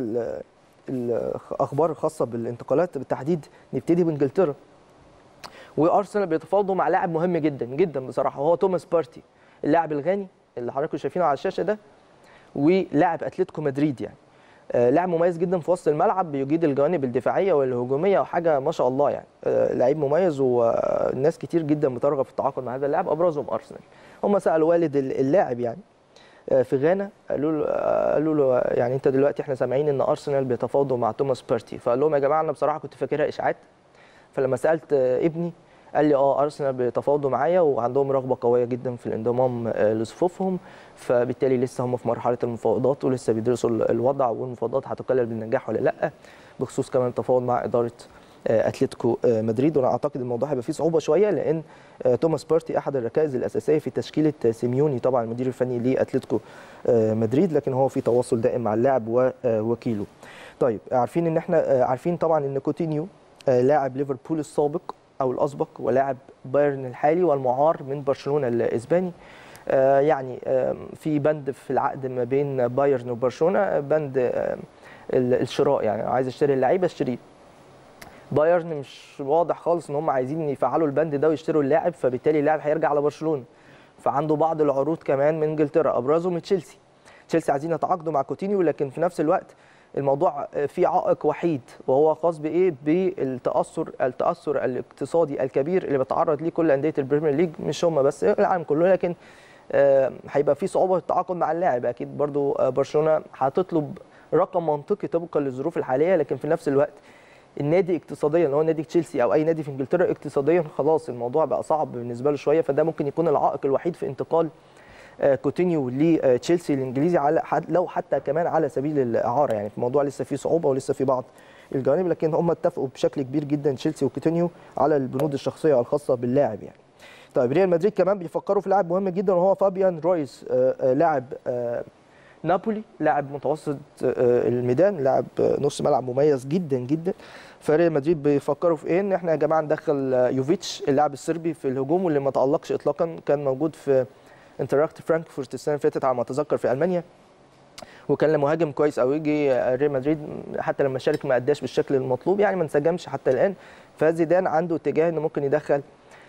الاخبار الخاصه بالانتقالات بالتحديد. نبتدي بانجلترا، وارسنال بيتفاوضوا مع لاعب مهم جدا جدا بصراحه، وهو توماس بارتي، اللاعب الغاني اللي حضراتكم شايفينه على الشاشه ده، ولاعب اتلتيكو مدريد. يعني آه لاعب مميز جدا في وسط الملعب، بيجيد الجوانب الدفاعيه والهجوميه وحاجه ما شاء الله يعني. آه لعيب مميز، والناس كتير جدا بترغب في التعاقد مع هذا اللاعب، ابرزهم ارسنال. هم سالوا والد اللاعب يعني آه في غانا، قالوا له آه قالوا له يعني انت دلوقتي احنا سامعين ان ارسنال بيتفاوضوا مع توماس بارتي. فقال لهم يا جماعه انا بصراحه كنت فاكرها اشاعات، فلما سالت آه ابني قال لي اه ارسنال بيتفاوضوا معايا وعندهم رغبه قويه جدا في الانضمام لصفوفهم، فبالتالي لسه هم في مرحله المفاوضات ولسه بيدرسوا الوضع، والمفاوضات هتكلل بالنجاح ولا لا، بخصوص كمان التفاوض مع اداره اتلتيكو مدريد. وانا اعتقد الموضوع هيبقى فيه صعوبه شويه، لان توماس بارتي احد الركائز الاساسيه في تشكيله سيميوني طبعا المدير الفني لاتلتيكو مدريد، لكن هو في تواصل دائم مع اللاعب ووكيله. طيب عارفين ان احنا عارفين طبعا ان كوتينيو لاعب ليفربول السابق او الاسبق ولاعب بايرن الحالي والمعار من برشلونه الاسباني. آه يعني آه في بند في العقد ما بين بايرن وبرشلونه، بند آه الشراء، يعني عايز اشتري اللعيب اشتريه. بايرن مش واضح خالص ان هم عايزين يفعلوا البند ده ويشتروا اللاعب، فبالتالي اللاعب هيرجع على برشلونه. فعنده بعض العروض كمان من انجلترا، ابرزهم تشيلسي. تشيلسي عايزين يتعاقدوا مع كوتينيو، لكن في نفس الوقت الموضوع فيه عائق وحيد، وهو خاص بايه؟ بالتاثر التاثر الاقتصادي الكبير اللي بيتعرض ليه كل انديه البريمير ليج، مش هم بس العالم كله. لكن هيبقى في صعوبه في التعاقد مع اللاعب اكيد. برضو برشلونه هتطلب رقم منطقي طبقا للظروف الحاليه، لكن في نفس الوقت النادي اقتصاديا اللي هو نادي تشيلسي او اي نادي في انجلترا اقتصاديا خلاص الموضوع بقى صعب بالنسبه له شويه، فده ممكن يكون العائق الوحيد في انتقال كوتينيو لتشيلسي الانجليزي على لو حتى كمان على سبيل الاعاره. يعني في الموضوع لسه فيه صعوبه ولسه في بعض الجوانب، لكن هم اتفقوا بشكل كبير جدا تشيلسي وكوتينيو على البنود الشخصيه الخاصه باللاعب يعني. طيب ريال مدريد كمان بيفكروا في لاعب مهم جدا وهو فابيان رويس، لاعب نابولي، لاعب متوسط الميدان، لاعب نص ملعب مميز جدا جدا. فريال مدريد بيفكروا في ايه؟ ان احنا يا جماعه ندخل يوفيتش اللاعب الصربي في الهجوم واللي ما تالقش اطلاقا، كان موجود في انتراكت فرانكفورت السنه اللي فاتت على ما اتذكر في المانيا، وكان مهاجم كويس قوي. جه ريال مدريد حتى لما شارك ما اداش بالشكل المطلوب، يعني ما انسجمش حتى الان. فزيدان عنده اتجاه انه ممكن يدخل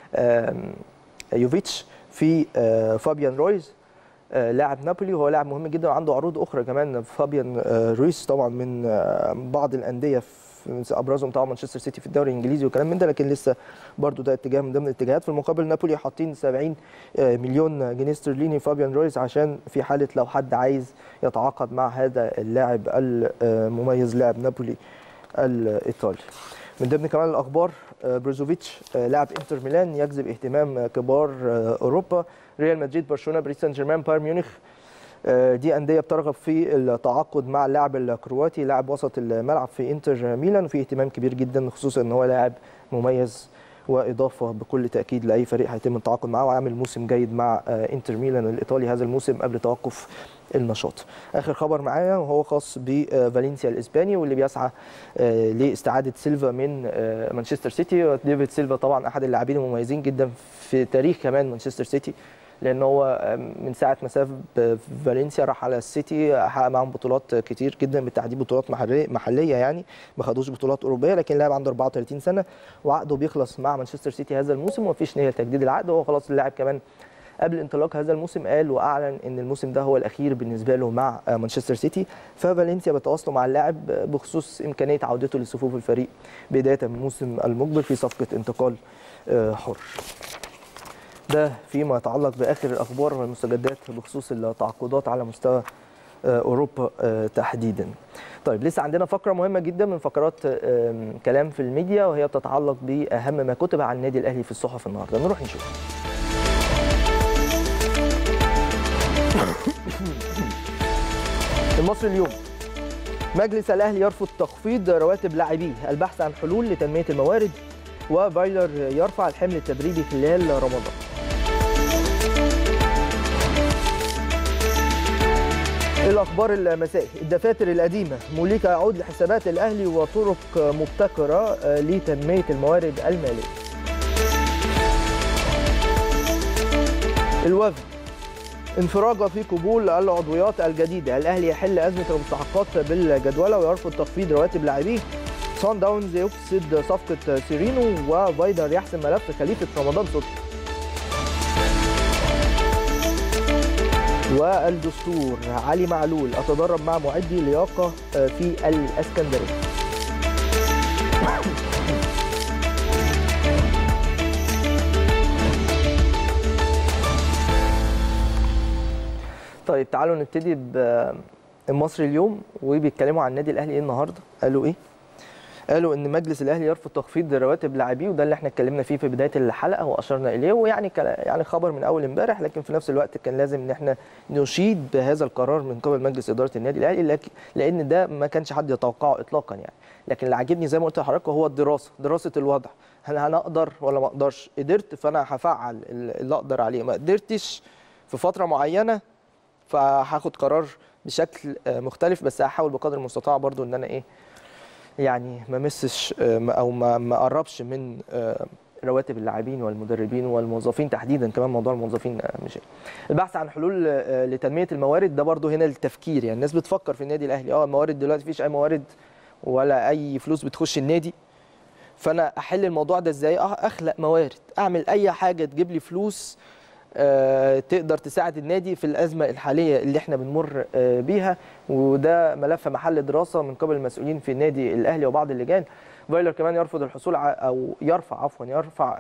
يوفيتش في فابيان رويز لاعب نابولي، وهو لاعب مهم جدا وعنده عروض اخرى كمان. فابيان رويس طبعا من بعض الانديه ابرزهم طبعا مانشستر سيتي في الدوري الانجليزي وكلام من ده، لكن لسه برضو ده اتجاه من ضمن الاتجاهات. في المقابل نابولي حاطين سبعين مليون جنيه استرليني فابيان رويز عشان في حاله لو حد عايز يتعاقد مع هذا اللاعب المميز لاعب نابولي الايطالي. من ضمن كمان الاخبار بروزوفيتش لاعب انتر ميلان يجذب اهتمام كبار اوروبا. ريال مدريد، برشلونه، باريس سان جيرمان، بايرن ميونخ دي انديه بترغب في التعاقد مع اللاعب الكرواتي لاعب وسط الملعب في انتر ميلان، وفي اهتمام كبير جدا خصوصا ان هو لاعب مميز واضافه بكل تاكيد لاي فريق هيتم التعاقد معاه، وعامل موسم جيد مع انتر ميلان الايطالي هذا الموسم قبل توقف النشاط. اخر خبر معايا وهو خاص بفالنسيا الاسباني واللي بيسعى لاستعاده سيلفا من مانشستر سيتي. ديفيد سيلفا طبعا احد اللاعبين المميزين جدا في تاريخ كمان مانشستر سيتي، لان هو من ساعه ما ساب فالنسيا راح على السيتي حقق معاهم بطولات كتير جدا، بالتحديد بطولات محليه محليه يعني ما خدوش بطولات اوروبيه، لكن لاعب عنده أربعة وثلاثين سنه وعقده بيخلص مع مانشستر سيتي هذا الموسم ومفيش نيه لتجديد العقد. هو خلاص اللاعب كمان قبل انطلاق هذا الموسم قال واعلن ان الموسم ده هو الاخير بالنسبه له مع مانشستر سيتي، ففالنسيا بتواصلوا مع اللاعب بخصوص امكانيه عودته لصفوف الفريق بدايه من الموسم المقبل في صفقه انتقال حر. ده فيما يتعلق باخر الاخبار والمستجدات بخصوص التعاقدات على مستوى اوروبا تحديدا. طيب لسه عندنا فقره مهمه جدا من فقرات كلام في الميديا وهي بتتعلق باهم ما كتب عن النادي الاهلي في الصحف النهارده، نروح نشوف. المصري اليوم، مجلس الاهلي يرفض تخفيض رواتب لاعبيه، البحث عن حلول لتنميه الموارد، وفايلر يرفع الحمل التدريبي خلال رمضان. الاخبار المسائي، الدفاتر القديمه، موليكا يعود لحسابات الاهلي وطرق مبتكره لتنميه الموارد الماليه. الوفد، انفراجه في قبول العضويات الجديده، الاهلي يحل ازمه المستحقات بالجدوله ويرفض تخفيض رواتب لاعبيه. صن داونز يفسد صفقه سيرينو، وفايدر يحسم ملف خليفه رمضان صبحي. والدستور، علي معلول، اتدرب مع معدي لياقه في الاسكندريه. طيب تعالوا نبتدي بالمصري اليوم وبيتكلموا عن النادي الاهلي ايه النهارده. قالوا ايه؟ قالوا ان مجلس الاهلي يرفض تخفيض رواتب لاعبيه، وده اللي احنا اتكلمنا فيه في بدايه الحلقه واشرنا اليه، ويعني يعني خبر من اول امبارح، لكن في نفس الوقت كان لازم ان احنا نشيد بهذا القرار من قبل مجلس اداره النادي الاهلي، لان ده ما كانش حد يتوقعه اطلاقا يعني. لكن اللي عاجبني زي ما قلت لحضراتكم هو الدراسه، دراسه الوضع، هل انا اقدر ولا ما اقدرش؟ قدرت فانا هفعل اللي اقدر عليه، ما قدرتش في فتره معينه فهاخد قرار بشكل مختلف، بس هحاول بقدر المستطاع برضو ان انا ايه يعني ما مسش او ما ما قربش من رواتب اللاعبين والمدربين والموظفين تحديدا. كمان موضوع الموظفين مش البحث عن حلول لتنميه الموارد، ده برضو هنا التفكير. يعني الناس بتفكر في النادي الاهلي اه الموارد دلوقتي مفيش اي موارد ولا اي فلوس بتخش النادي، فانا احل الموضوع ده ازاي؟ اه اخلق موارد، اعمل اي حاجه تجيب لي فلوس آه تقدر تساعد النادي في الازمه الحاليه اللي احنا بنمر آه بيها، وده ملف محل دراسه من قبل المسؤولين في النادي الاهلي وبعض اللجان. فايلر كمان يرفض الحصول او يرفع عفوا يرفع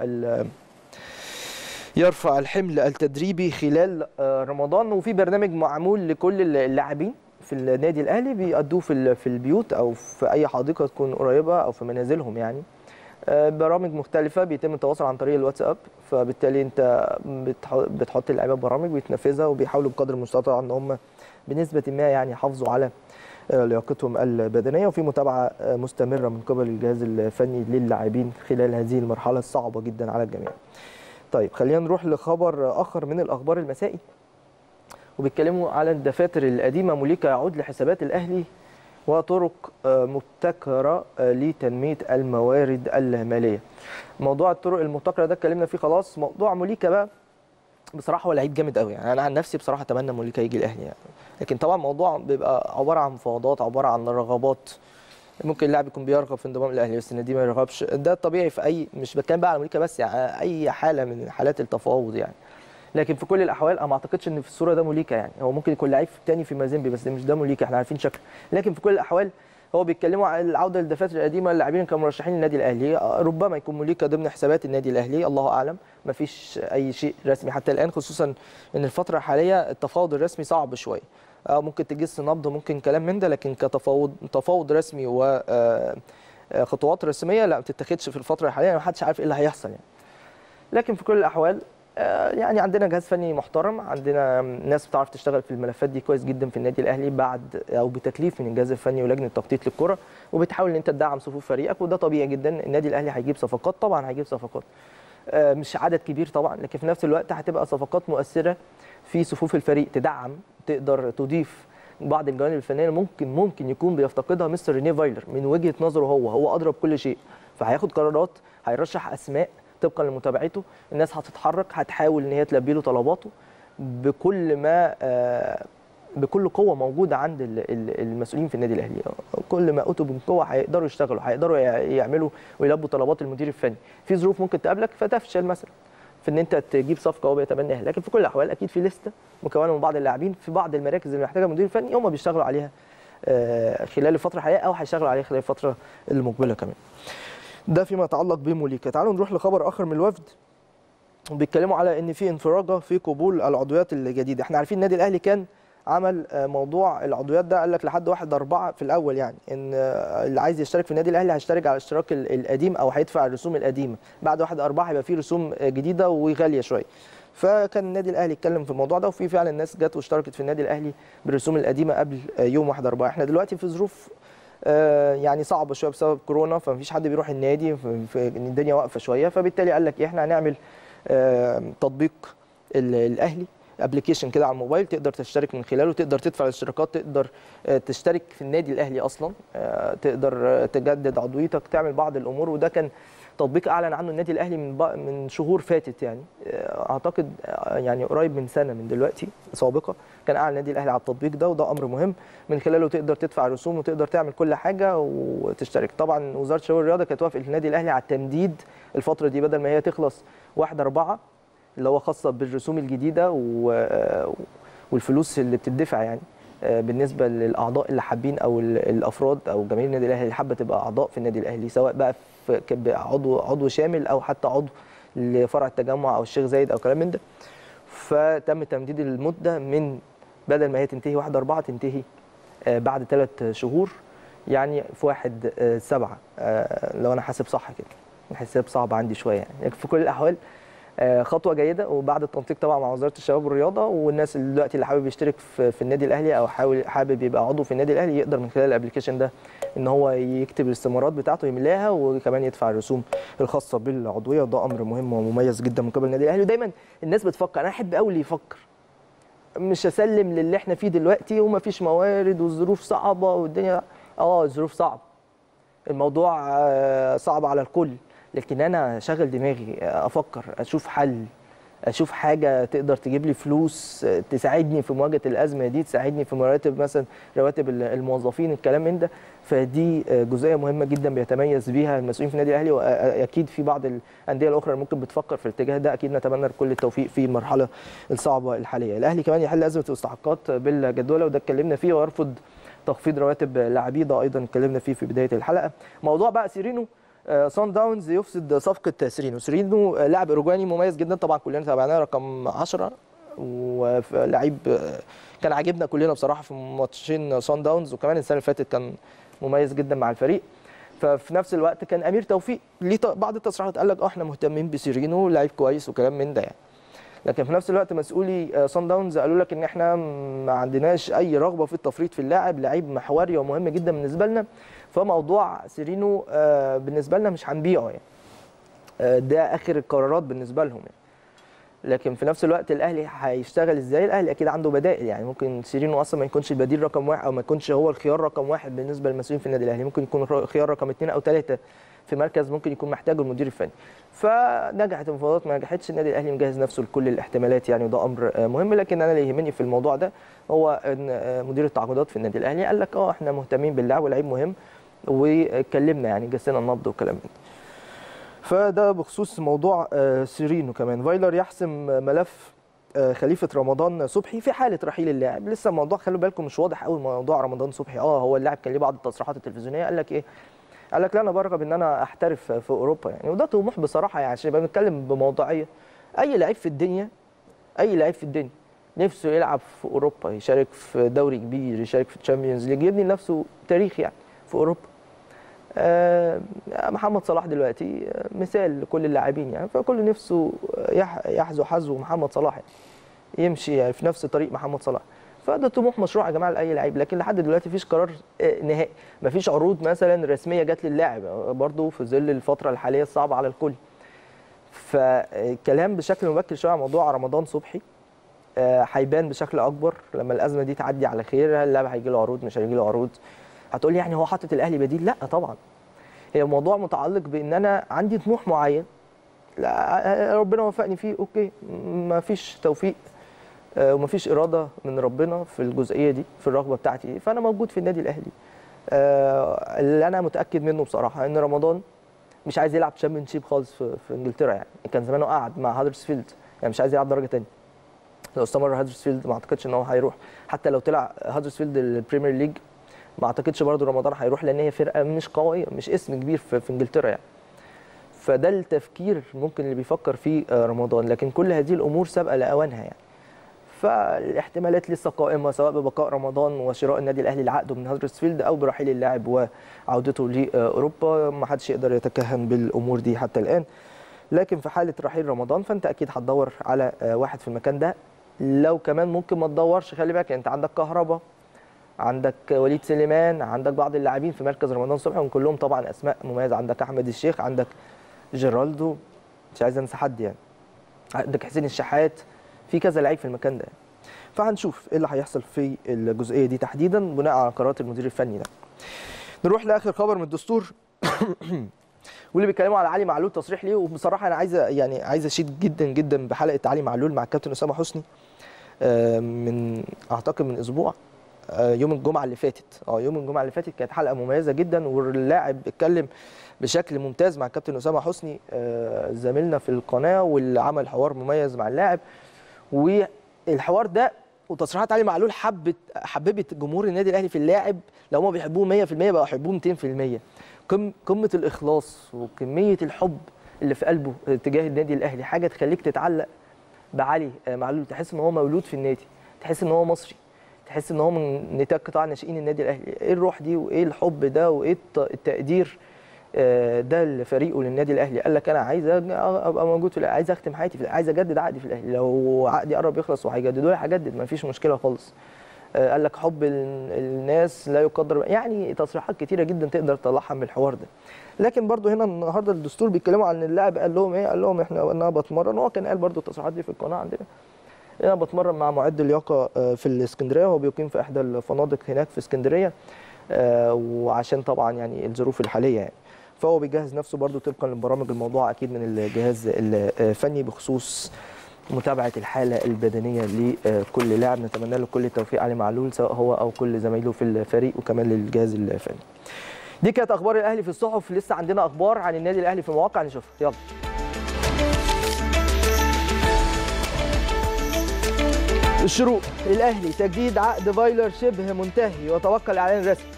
يرفع الحمل التدريبي خلال آه رمضان، وفي برنامج معمول لكل اللاعبين في النادي الاهلي بيقضوه في في البيوت او في اي حديقه تكون قريبه او في منازلهم يعني برامج مختلفه بيتم التواصل عن طريق الواتساب، فبالتالي انت بتحط اللعيبه برامج بيتنفذها وبيحاولوا بقدر المستطاع ان هم بنسبه ما يعني يحافظوا على لياقتهم البدنيه، وفي متابعه مستمره من قبل الجهاز الفني للاعبين خلال هذه المرحله الصعبه جدا على الجميع. طيب خلينا نروح لخبر اخر من الاخبار المسائي، وبيتكلموا على الدفاتر القديمه موليكا يعود لحسابات الاهلي وطرق مبتكره لتنميه الموارد الماليه. موضوع الطرق المبتكره ده اتكلمنا فيه خلاص. موضوع موليكا بقى بصراحه هو لعيب جامد قوي، يعني انا عن نفسي بصراحه اتمنى موليكا يجي الاهلي يعني. لكن طبعا الموضوع بيبقى عباره عن مفاوضات، عباره عن رغبات. ممكن اللاعب يكون بيرغب في انضمام الاهلي بس النادي ما يرغبش، ده طبيعي في اي، مش بتكلم بقى على موليكا بس، يعني اي حاله من حالات التفاوض يعني. لكن في كل الاحوال انا ما اعتقدش ان في الصوره ده موليكا، يعني هو ممكن يكون لعيب تاني في مازيمبي بس مش ده موليكا، احنا عارفين شكله. لكن في كل الاحوال هو بيتكلموا عن العوده للدفاتر القديمه، اللاعبين كانوا مرشحين للنادي الاهلي، ربما يكون موليكا ضمن حسابات النادي الاهلي، الله اعلم، ما فيش اي شيء رسمي حتى الان، خصوصا ان الفتره الحاليه التفاوض الرسمي صعب شويه. ممكن تجس نبض، ممكن كلام من ده، لكن كتفاوض تفاوض رسمي وخطوات رسميه لا ما بتتاخدش في الفتره الحاليه، ما حدش عارف ايه اللي هيحصل يعني. لكن في كل الاحوال يعني عندنا جهاز فني محترم، عندنا ناس بتعرف تشتغل في الملفات دي كويس جدا في النادي الاهلي بعد او بتكليف من الجهاز الفني ولجنه التخطيط للكره، وبتحاول ان انت تدعم صفوف فريقك، وده طبيعي جدا. النادي الاهلي هيجيب صفقات، طبعا هيجيب صفقات مش عدد كبير طبعا، لكن في نفس الوقت هتبقى صفقات مؤثره في صفوف الفريق، تدعم، تقدر تضيف بعض الجوانب الفنيه ممكن ممكن يكون بيفتقدها مستر رينيه فايلر من وجهه نظره، هو هو اضرب كل شيء، فهياخد قرارات، هيرشح اسماء طبقا لمتابعته، الناس هتتحرك، هتحاول ان هي تلبي له طلباته بكل ما بكل قوه موجوده عند المسؤولين في النادي الاهلي، كل ما اوتوا من قوه هيقدروا يشتغلوا، هيقدروا يعملوا ويلبوا طلبات المدير الفني. في ظروف ممكن تقابلك فتفشل مثلا في ان انت تجيب صفقه هو بيتمناها، لكن في كل الاحوال اكيد في لسته مكونه من بعض اللاعبين في بعض المراكز اللي محتاجها المدير الفني هم بيشتغلوا عليها خلال الفتره الحاليه او هيشتغلوا عليها خلال الفتره المقبله كمان. ده فيما يتعلق بموليكا. تعالوا نروح لخبر اخر من الوفد، بيتكلموا على ان في انفراجه في قبول العضويات الجديده. احنا عارفين النادي الاهلي كان عمل موضوع العضويات ده، قال لك لحد واحد أربعة في الاول، يعني ان اللي عايز يشترك في النادي الاهلي هيشترك على الاشتراك القديم او هيدفع الرسوم القديمه، بعد واحد أربعة هيبقى في رسوم جديده وغاليه شويه. فكان النادي الاهلي اتكلم في الموضوع ده، وفي فعلا الناس جت واشتركت في النادي الاهلي بالرسوم القديمه قبل يوم واحد أربعة. احنا دلوقتي في ظروف يعني صعبه شويه بسبب كورونا، فمفيش حد بيروح النادي، في الدنيا واقفه شويه، فبالتالي قال لك احنا هنعمل تطبيق الاهلي ابلكيشن كده على الموبايل، تقدر تشترك من خلاله، تقدر تدفع الاشتراكات، تقدر تشترك في النادي الاهلي اصلا، تقدر تجدد عضويتك، تعمل بعض الامور. وده كان تطبيق اعلن عنه النادي الاهلي من من شهور فاتت، يعني اعتقد يعني قريب من سنه من دلوقتي سابقه كان اعلن النادي الاهلي على التطبيق ده، وده امر مهم من خلاله تقدر تدفع رسوم وتقدر تعمل كل حاجه وتشترك. طبعا وزاره الشباب والرياضه كانت وافقت النادي الاهلي على التمديد الفتره دي، بدل ما هي تخلص واحد أربعة اللي هو خاصه بالرسوم الجديده والفلوس اللي بتدفع يعني بالنسبه للاعضاء اللي حابين او الافراد او جماهير النادي الاهلي اللي حابه تبقى اعضاء في النادي الاهلي، سواء بقى في عضو عضو شامل او حتى عضو لفرع التجمع او الشيخ زايد او كلام من ده. فتم تمديد المده من بدل ما هي تنتهي واحد أربعة تنتهي بعد ثلاث شهور، يعني في واحد سبعة لو انا حاسب صح كده، الحساب صعب عندي شويه يعني. في كل الاحوال خطوه جيده، وبعد التنسيق طبعا مع وزاره الشباب والرياضه، والناس اللي دلوقتي اللي حابب يشترك في, في النادي الاهلي او حاول حابب يبقى عضو في النادي الاهلي يقدر من خلال الابلكيشن ده ان هو يكتب الاستمارات بتاعته يملاها، وكمان يدفع الرسوم الخاصه بالعضويه، وده امر مهم ومميز جدا من قبل النادي الاهلي. ودايما الناس بتفكر، انا احب قوي اللي يفكر، مش هسلم للي احنا فيه دلوقتي ومفيش موارد والظروف صعبه والدنيا اه الظروف صعبه، الموضوع صعب على الكل، لكن انا شغل دماغي افكر، اشوف حل، اشوف حاجه تقدر تجيب لي فلوس تساعدني في مواجهه الازمه دي، تساعدني في مراتب مثلا رواتب الموظفين، الكلام من ده. فدي جزئيه مهمه جدا بيتميز بيها المسؤولين في النادي الاهلي، واكيد في بعض الانديه الاخرى ممكن بتفكر في الاتجاه ده. اكيد نتمنى كل التوفيق في المرحله الصعبه الحاليه. الاهلي كمان يحل ازمه المستحقات بالجدوله، وده اتكلمنا فيه، ويرفض تخفيض رواتب لاعبيه، ده ايضا اتكلمنا فيه في بدايه الحلقه. موضوع بقى سيرينو، صن داونز يفسد صفقه سيرينو. سيرينو لاعب اوروجواني مميز جدا طبعا، كلنا تابعناه، رقم عشرة، ولاعيب كان عاجبنا كلنا بصراحه في ماتشين صن داونز، وكمان السنه اللي فاتت كان مميز جدا مع الفريق. ففي نفس الوقت كان امير توفيق ليه بعض التصريحات قال لك اه احنا مهتمين بسيرينو لعيب كويس وكلام من ده يعني. لكن في نفس الوقت مسؤولي صن داونز قالوا لك ان احنا ما عندناش اي رغبه في التفريط في اللاعب، لعيب محوري ومهم جدا بالنسبه لنا، فموضوع سيرينو بالنسبه لنا مش هنبيعه يعني. ده اخر القرارات بالنسبه لهم يعني. لكن في نفس الوقت الاهلي هيشتغل ازاي؟ الاهلي اكيد عنده بدائل يعني، ممكن سيرينو اصلا ما يكونش البديل رقم واحد او ما يكونش هو الخيار رقم واحد بالنسبه للمسؤولين في النادي الاهلي، ممكن يكون خيار رقم اثنين او ثلاثه في مركز ممكن يكون محتاجه المدير الفني. فنجحت المفاوضات ما نجحتش، النادي الاهلي مجهز نفسه لكل الاحتمالات يعني، وده امر مهم. لكن انا اللي يهمني في الموضوع ده هو ان مدير التعاقدات في النادي الاهلي قال لك اه احنا مهتمين باللاعب ولاعيب مهم، واتكلمنا يعني جسنا النبض وكلام من ده. فده بخصوص موضوع سيرينو. كمان فايلر يحسم ملف خليفه رمضان صبحي في حاله رحيل اللاعب. لسه الموضوع خلوا بالكم مش واضح قوي موضوع رمضان صبحي. اه هو اللاعب كان ليه بعض التصريحات التلفزيونيه قال لك ايه؟ قال لك لا انا برغب ان انا احترف في اوروبا يعني، وده طموح بصراحه يعني عشان نبقى بنتكلم بموضوعيه. اي لعيب في الدنيا اي لعيب في الدنيا نفسه يلعب في اوروبا، يشارك في دوري كبير، يشارك في الشامبيونز ليج، يبني لنفسه تاريخ يعني في اوروبا. آه محمد صلاح دلوقتي مثال لكل اللاعبين يعني، فكل نفسه يحذو حذو محمد صلاح يعني، يمشي يعني في نفس طريق محمد صلاح. فده طموح مشروع يا جماعه لاي لعيب، لكن لحد دلوقتي مفيش قرار نهائي، مفيش عروض مثلا رسميه جت للاعب برضه في ظل الفتره الحاليه الصعبه على الكل. فالكلام بشكل مبكر شويه عن موضوع رمضان صبحي هيبان بشكل اكبر لما الازمه دي تعدي على خير. هل اللاعب هيجي له عروض مش هيجي له عروض؟ هتقول لي يعني هو حاطط الاهلي بديل؟ لا طبعا، هي موضوع متعلق بان انا عندي طموح معين، لا ربنا وفقني فيه اوكي، مفيش توفيق ومفيش اراده من ربنا في الجزئيه دي في الرغبه بتاعتي، فانا موجود في النادي الاهلي. اللي انا متاكد منه بصراحه ان رمضان مش عايز يلعب تشامبيونشيب خالص في, في انجلترا يعني، كان زمانه قاعد مع هادرسفيلد يعني، مش عايز يلعب درجه ثانيه. لو استمر هادرسفيلد ما اعتقدش ان هو هيروح، حتى لو طلع هادرسفيلد البريمير ليج ما اعتقدش برضه رمضان هيروح، لان هي فرقه مش قويه، مش اسم كبير في, في انجلترا يعني. فده التفكير ممكن اللي بيفكر فيه رمضان، لكن كل هذه الامور سابقه لاوانها يعني. فالاحتمالات لسه قائمه سواء ببقاء رمضان وشراء النادي الاهلي لعقده من هادرسفيلد او برحيل اللاعب وعودته لاوروبا، ما حدش يقدر يتكهن بالامور دي حتى الان. لكن في حاله رحيل رمضان فانت اكيد هتدور على واحد في المكان ده، لو كمان ممكن ما تدورش خلي بالك انت عندك كهربا، عندك وليد سليمان، عندك بعض اللاعبين في مركز رمضان صبحي وكلهم طبعا اسماء مميزه، عندك احمد الشيخ، عندك جيرالدو، مش عايز انسى حد يعني، عندك حسين الشحات، في كذا لعيب في المكان ده. فهنشوف ايه اللي هيحصل في الجزئيه دي تحديدا بناء على قرارات المدير الفني ده. نروح لاخر خبر من الدستور واللي بيتكلموا على علي معلول تصريح ليه، وبصراحه انا عايز يعني عايز اشيد جدا جدا بحلقه علي معلول مع الكابتن اسامه حسني من اعتقد من اسبوع يوم الجمعه اللي فاتت. اه يوم الجمعه اللي فاتت كانت حلقه مميزه جدا، واللاعب اتكلم بشكل ممتاز مع الكابتن اسامه حسني زميلنا في القناه، واللي عمل حوار مميز مع اللاعب. والحوار ده وتصريحات علي معلول حبت حببت جمهور النادي الاهلي في اللاعب، لو هم بيحبوه مية في المية بقوا يحبوه مئتين في المية. قمه الاخلاص وكميه الحب اللي في قلبه تجاه النادي الاهلي حاجه تخليك تتعلق بعلي معلول، تحس ان هو مولود في النادي، تحس ان هو مصري، تحس ان هو من نتاج قطاع ناشئين النادي الاهلي. ايه الروح دي وايه الحب ده وايه التقدير ده لفريقه للنادي الاهلي. قال لك انا عايز ابقى موجود في الاهلي، عايز اختم حياتي في الاهلي، عايز اجدد عقدي في الاهلي، لو عقدي قرب يخلص وهيجددوا لي هجدد، ما فيش مشكله خالص. قال لك حب الناس لا يقدر يعني، تصريحات كتيره جدا تقدر تطلعها من الحوار ده. لكن برضو هنا النهارده الدستور بيتكلموا عن اللاعب، قال لهم ايه؟ قال لهم احنا انا بتمرن، هو كان قال برضو التصريحات دي في القناه عندنا، انا بتمرن مع معد اللياقه في الاسكندريه، وهو بيقيم في احدى الفنادق هناك في اسكندريه، وعشان طبعا يعني الظروف الحاليه يعني، فهو بيجهز نفسه برضو طبقا للبرامج الموضوع اكيد من الجهاز الفني بخصوص متابعه الحاله البدنيه لكل لاعب. نتمنى له كل التوفيق علي معلول سواء هو او كل زمايله في الفريق وكمان للجهاز الفني. دي كانت اخبار الاهلي في الصحف، لسه عندنا اخبار عن النادي الاهلي في المواقع نشوفها، يلا. الشروق، الاهلي تجديد عقد فايلر شبه منتهي وتوقع الاعلان الرسمي.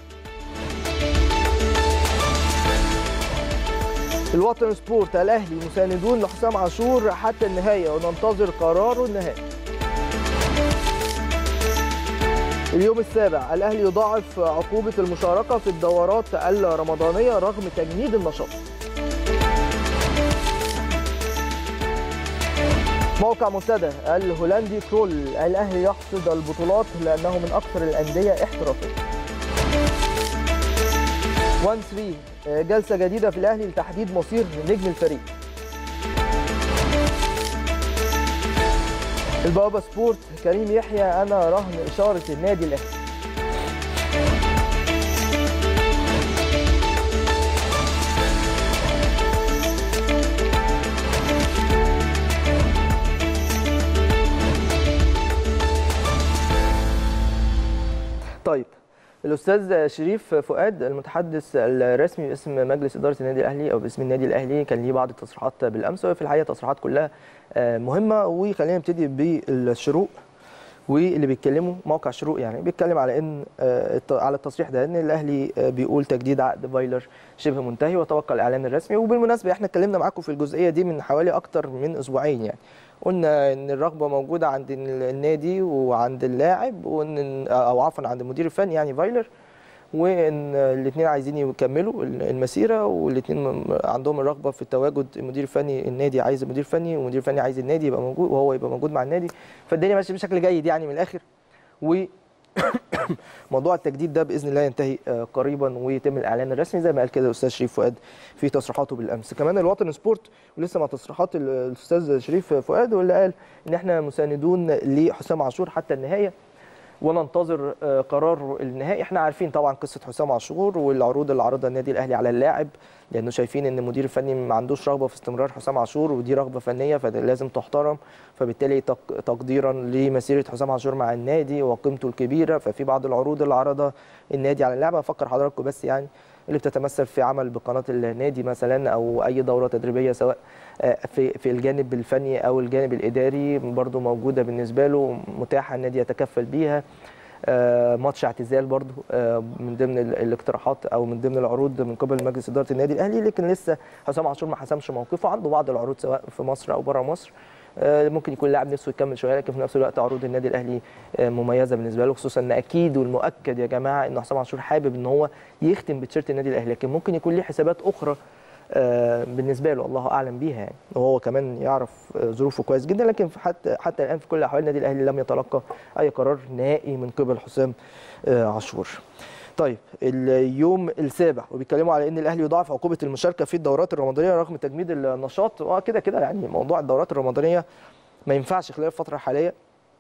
الوطن سبورت، الاهلي مساندون لحسام عاشور حتى النهايه وننتظر قراره النهائي. اليوم السابع الاهلي يضاعف عقوبه المشاركه في الدورات الرمضانيه رغم تجميد النشاط. موقع منتدى الهولندي كرول الاهلي يحصد البطولات لانه من اكثر الانديه احترافيه. واحد ثلاثة جلسه جديده في الاهلي لتحديد مصير نجم الفريق. البوابه سبورت كريم يحيى انا رهن اشاره النادي الاهلي. طيب الاستاذ شريف فؤاد المتحدث الرسمي باسم مجلس اداره النادي الاهلي او باسم النادي الاهلي كان ليه بعض التصريحات بالامس، وفي الحقيقه تصريحات كلها مهمه. وخلينا نبتدي بالشروق واللي بيتكلموا موقع الشروق، يعني بيتكلم على ان على التصريح ده ان الاهلي بيقول تجديد عقد فايلر شبه منتهي وتوقع الاعلان الرسمي. وبالمناسبه احنا اتكلمنا معاكم في الجزئيه دي من حوالي اكتر من اسبوعين، يعني قلنا ان الرغبه موجوده عند النادي وعند اللاعب وان او عفوا عند المدير الفني يعني فايلر، وان الاثنين عايزين يكملوا المسيره والاثنين عندهم الرغبه في التواجد. المدير الفني النادي عايز المدير الفني والمدير الفني عايز النادي يبقى موجود وهو يبقى موجود مع النادي، فالدنيا ماشيه بشكل جيد يعني من الاخر. و موضوع التجديد ده باذن الله ينتهي قريبا ويتم الاعلان الرسمي زي ما قال كده الاستاذ شريف فؤاد في تصريحاته بالامس. كمان الوطن سبورت ولسه مع تصريحات الاستاذ شريف فؤاد واللي قال ان احنا مساندون لحسام عاشور حتى النهايه وننتظر قرار النهائي. احنا عارفين طبعا قصه حسام عاشور والعروض اللي عرضها النادي الاهلي على اللاعب، لانه شايفين ان المدير الفني ما عندوش رغبه في استمرار حسام عاشور ودي رغبه فنيه فلازم تحترم، فبالتالي تقديرا لمسيره حسام عاشور مع النادي وقيمته الكبيره ففي بعض العروض اللي عرضها النادي على اللاعب. افكر حضراتكم بس يعني اللي بتتمثل في عمل بقناه النادي مثلا او اي دوره تدريبيه سواء في في الجانب الفني او الجانب الاداري برضو موجوده بالنسبه له متاحه النادي يتكفل بيها. ماتش اعتزال برضو من ضمن الاقتراحات او من ضمن العروض من قبل مجلس اداره النادي الاهلي، لكن لسه حسام عاشور ما حسمش موقفه. عنده بعض العروض سواء في مصر او بره مصر، ممكن يكون لاعب نفسه يكمل شويه لكن في نفس الوقت عروض النادي الاهلي مميزه بالنسبه له، خصوصا ان اكيد والمؤكد يا جماعه ان حسام عاشور حابب ان هو يختم بتيشيرت النادي الاهلي، لكن ممكن يكون ليه حسابات اخرى بالنسبه له الله اعلم بيها يعني، وهو كمان يعرف ظروفه كويس جدا. لكن حتى حتى الان في كل الاحوال النادي الاهلي لم يتلقى اي قرار نهائي من قبل حسام عاشور. طيب اليوم السابع وبيتكلموا على ان الاهلي يضاعف عقوبه المشاركه في الدورات الرمضانيه رغم تجميد النشاط. وكده كده يعني موضوع الدورات الرمضانيه ما ينفعش خلال الفتره الحاليه،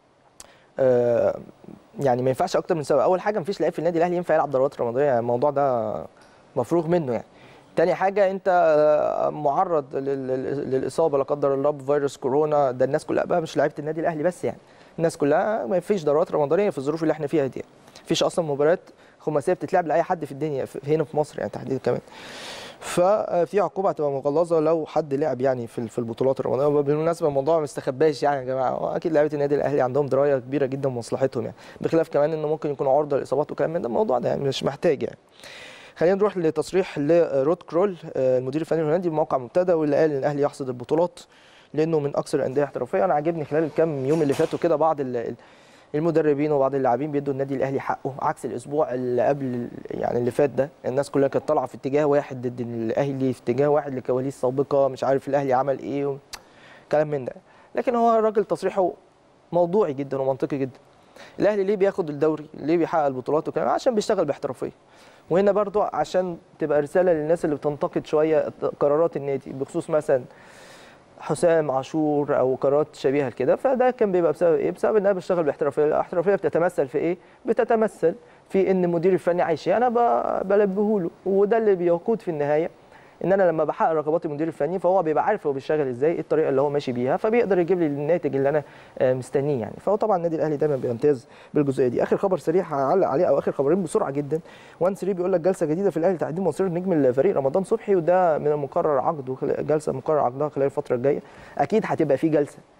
يعني ما ينفعش اكتر من سبب. اول حاجه ما فيش لاعب في النادي الاهلي ينفع يلعب دورات رمضانيه، يعني الموضوع ده مفروغ منه يعني. تاني حاجه انت معرض للاصابه لا قدر الله بفيروس كورونا، ده الناس كلها بقى مش لعيبه النادي الاهلي بس يعني، الناس كلها ما فيش دورات رمضانيه في الظروف اللي احنا فيها دي، ما فيش اصلا مباريات خماسيه بتتلعب لاي حد في الدنيا هنا في مصر يعني تحديدا كمان. ففي عقوبه هتبقى مغلظه لو حد لعب يعني في في البطولات الرمضانيه. بالمناسبه الموضوع ما استخباش يعني يا جماعه، اكيد لعيبه النادي الاهلي عندهم درايه كبيره جدا بمصلحتهم يعني، بخلاف كمان انه ممكن يكونوا عرضه لاصابات وكلام من ده، الموضوع ده يعني مش محتاج يعني. خلينا نروح لتصريح لرود كرول المدير الفني الهولندي بموقع منتدى واللي قال ان الاهلي يحصد البطولات لانه من اكثر الانديه احترافيه. انا عاجبني خلال الكام يوم اللي فاتوا كده بعض المدربين وبعض اللاعبين بيدوا النادي الاهلي حقه، عكس الاسبوع اللي قبل يعني اللي فات ده الناس كلها كانت طالعه في اتجاه واحد ضد الاهلي، في اتجاه واحد لكواليس سابقه مش عارف الاهلي عمل ايه كلام من ده. لكن هو الراجل تصريحه موضوعي جدا ومنطقي جدا. الاهلي ليه بياخد الدوري؟ ليه بيحقق البطولات وكلام؟ عشان بيشتغل باحترافيه. وهنا برضو عشان تبقى رساله للناس اللي بتنتقد شويه قرارات النادي بخصوص مثلا حسام عاشور او قرارات شبيهه لكده، فده كان بيبقى بسبب ايه؟ بسبب ان انا بشتغل باحترافيه. الاحترافيه بتتمثل في ايه؟ بتتمثل في ان المدير الفني عايش شيء انا بلبيه له، وده اللي بيقود في النهايه ان انا لما بحقق رغبات المدير الفني فهو بيبقى عارف هو بيشتغل ازاي، ايه الطريقه اللي هو ماشي بيها، فبيقدر يجيب لي الناتج اللي انا مستنيه يعني. فهو طبعا النادي الاهلي دايما بيمتاز بالجزئيه دي. اخر خبر سريع هعلق عليه او اخر خبرين بسرعه جدا. واحد ثلاثة بيقول لك جلسه جديده في الاهلي تحديد مصير نجم الفريق رمضان صبحي، وده من المقرر عقده جلسه مقرر عقدها خلال الفتره الجايه. اكيد هتبقى في جلسه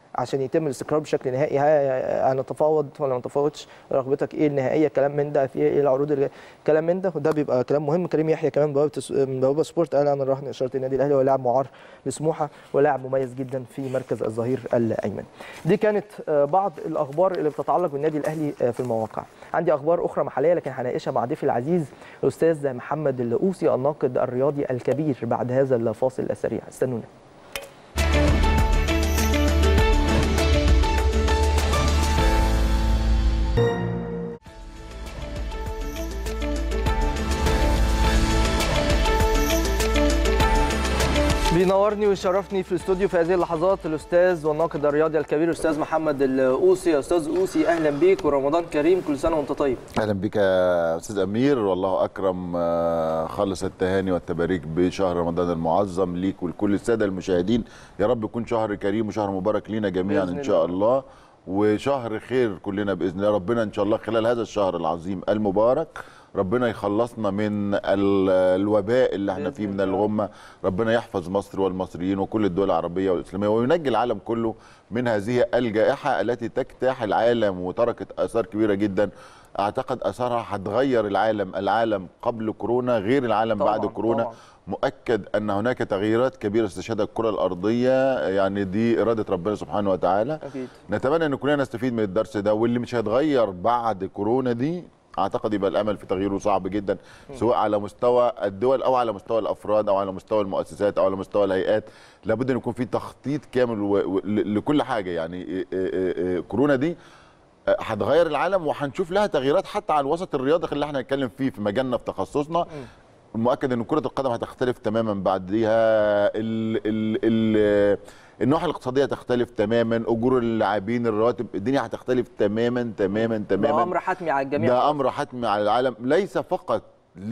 عشان يتم الاستقرار بشكل نهائي. هنتفاوض ولا ما نتفاوضش، رغبتك ايه النهائيه، كلام من ده، في ايه العروض، كلام من ده، وده بيبقى كلام مهم. كريم يحيى كمان بوابه من بوابه سبورت قال انا راهن اشاره النادي الاهلي، هو لاعب معار لسموحه ولاعب مميز جدا في مركز الظهير الايمن. دي كانت بعض الاخبار اللي بتتعلق بالنادي الاهلي في المواقع. عندي اخبار اخرى محليه لكن هناقشها مع ضيفي العزيز الاستاذ محمد اللاؤوسي الناقد الرياضي الكبير بعد هذا الفاصل السريع. استنونا. بينورني ويشرفني في الاستوديو في هذه اللحظات الاستاذ والناقد الرياضي الكبير الاستاذ محمد اللاؤوسي. يا استاذ اوسي اهلا بيك ورمضان كريم، كل سنه وانت طيب. اهلا بيك يا استاذ امير، والله اكرم. خلص التهاني والتباريك بشهر رمضان المعظم ليك ولكل الساده المشاهدين. يا رب يكون شهر كريم وشهر مبارك لينا جميعا ان شاء الله، وشهر خير كلنا باذن الله. ربنا ان شاء الله خلال هذا الشهر العظيم المبارك ربنا يخلصنا من الوباء اللي احنا فيه من الغمه، ربنا يحفظ مصر والمصريين وكل الدول العربيه والاسلاميه، وينجي العالم كله من هذه الجائحه التي تجتاح العالم وتركت اثار كبيره جدا. اعتقد اثارها هتغير العالم، العالم قبل كورونا غير العالم طبعًا بعد كورونا طبعًا. مؤكد ان هناك تغييرات كبيره استشهدها الكره الارضيه، يعني دي اراده ربنا سبحانه وتعالى. أكيد. نتمنى ان كلنا نستفيد من الدرس ده، واللي مش هيتغير بعد كورونا دي اعتقد يبقى الامل في تغييره صعب جدا، سواء على مستوى الدول او على مستوى الافراد او على مستوى المؤسسات او على مستوى الهيئات. لابد ان يكون في تخطيط كامل لكل حاجه. يعني كورونا دي هتغير العالم وهنشوف لها تغييرات حتى على الوسط الرياضي اللي احنا هنتكلم فيه في مجالنا في تخصصنا. مؤكد ان كره القدم هتختلف تماما بعديها، ال ال ال النواحي الاقتصاديه تختلف تماما، اجور اللاعبين، الرواتب، الدنيا هتختلف تماما تماما تماما. ده امر حتمي على الجميع، ده امر حتمي على العالم، ليس فقط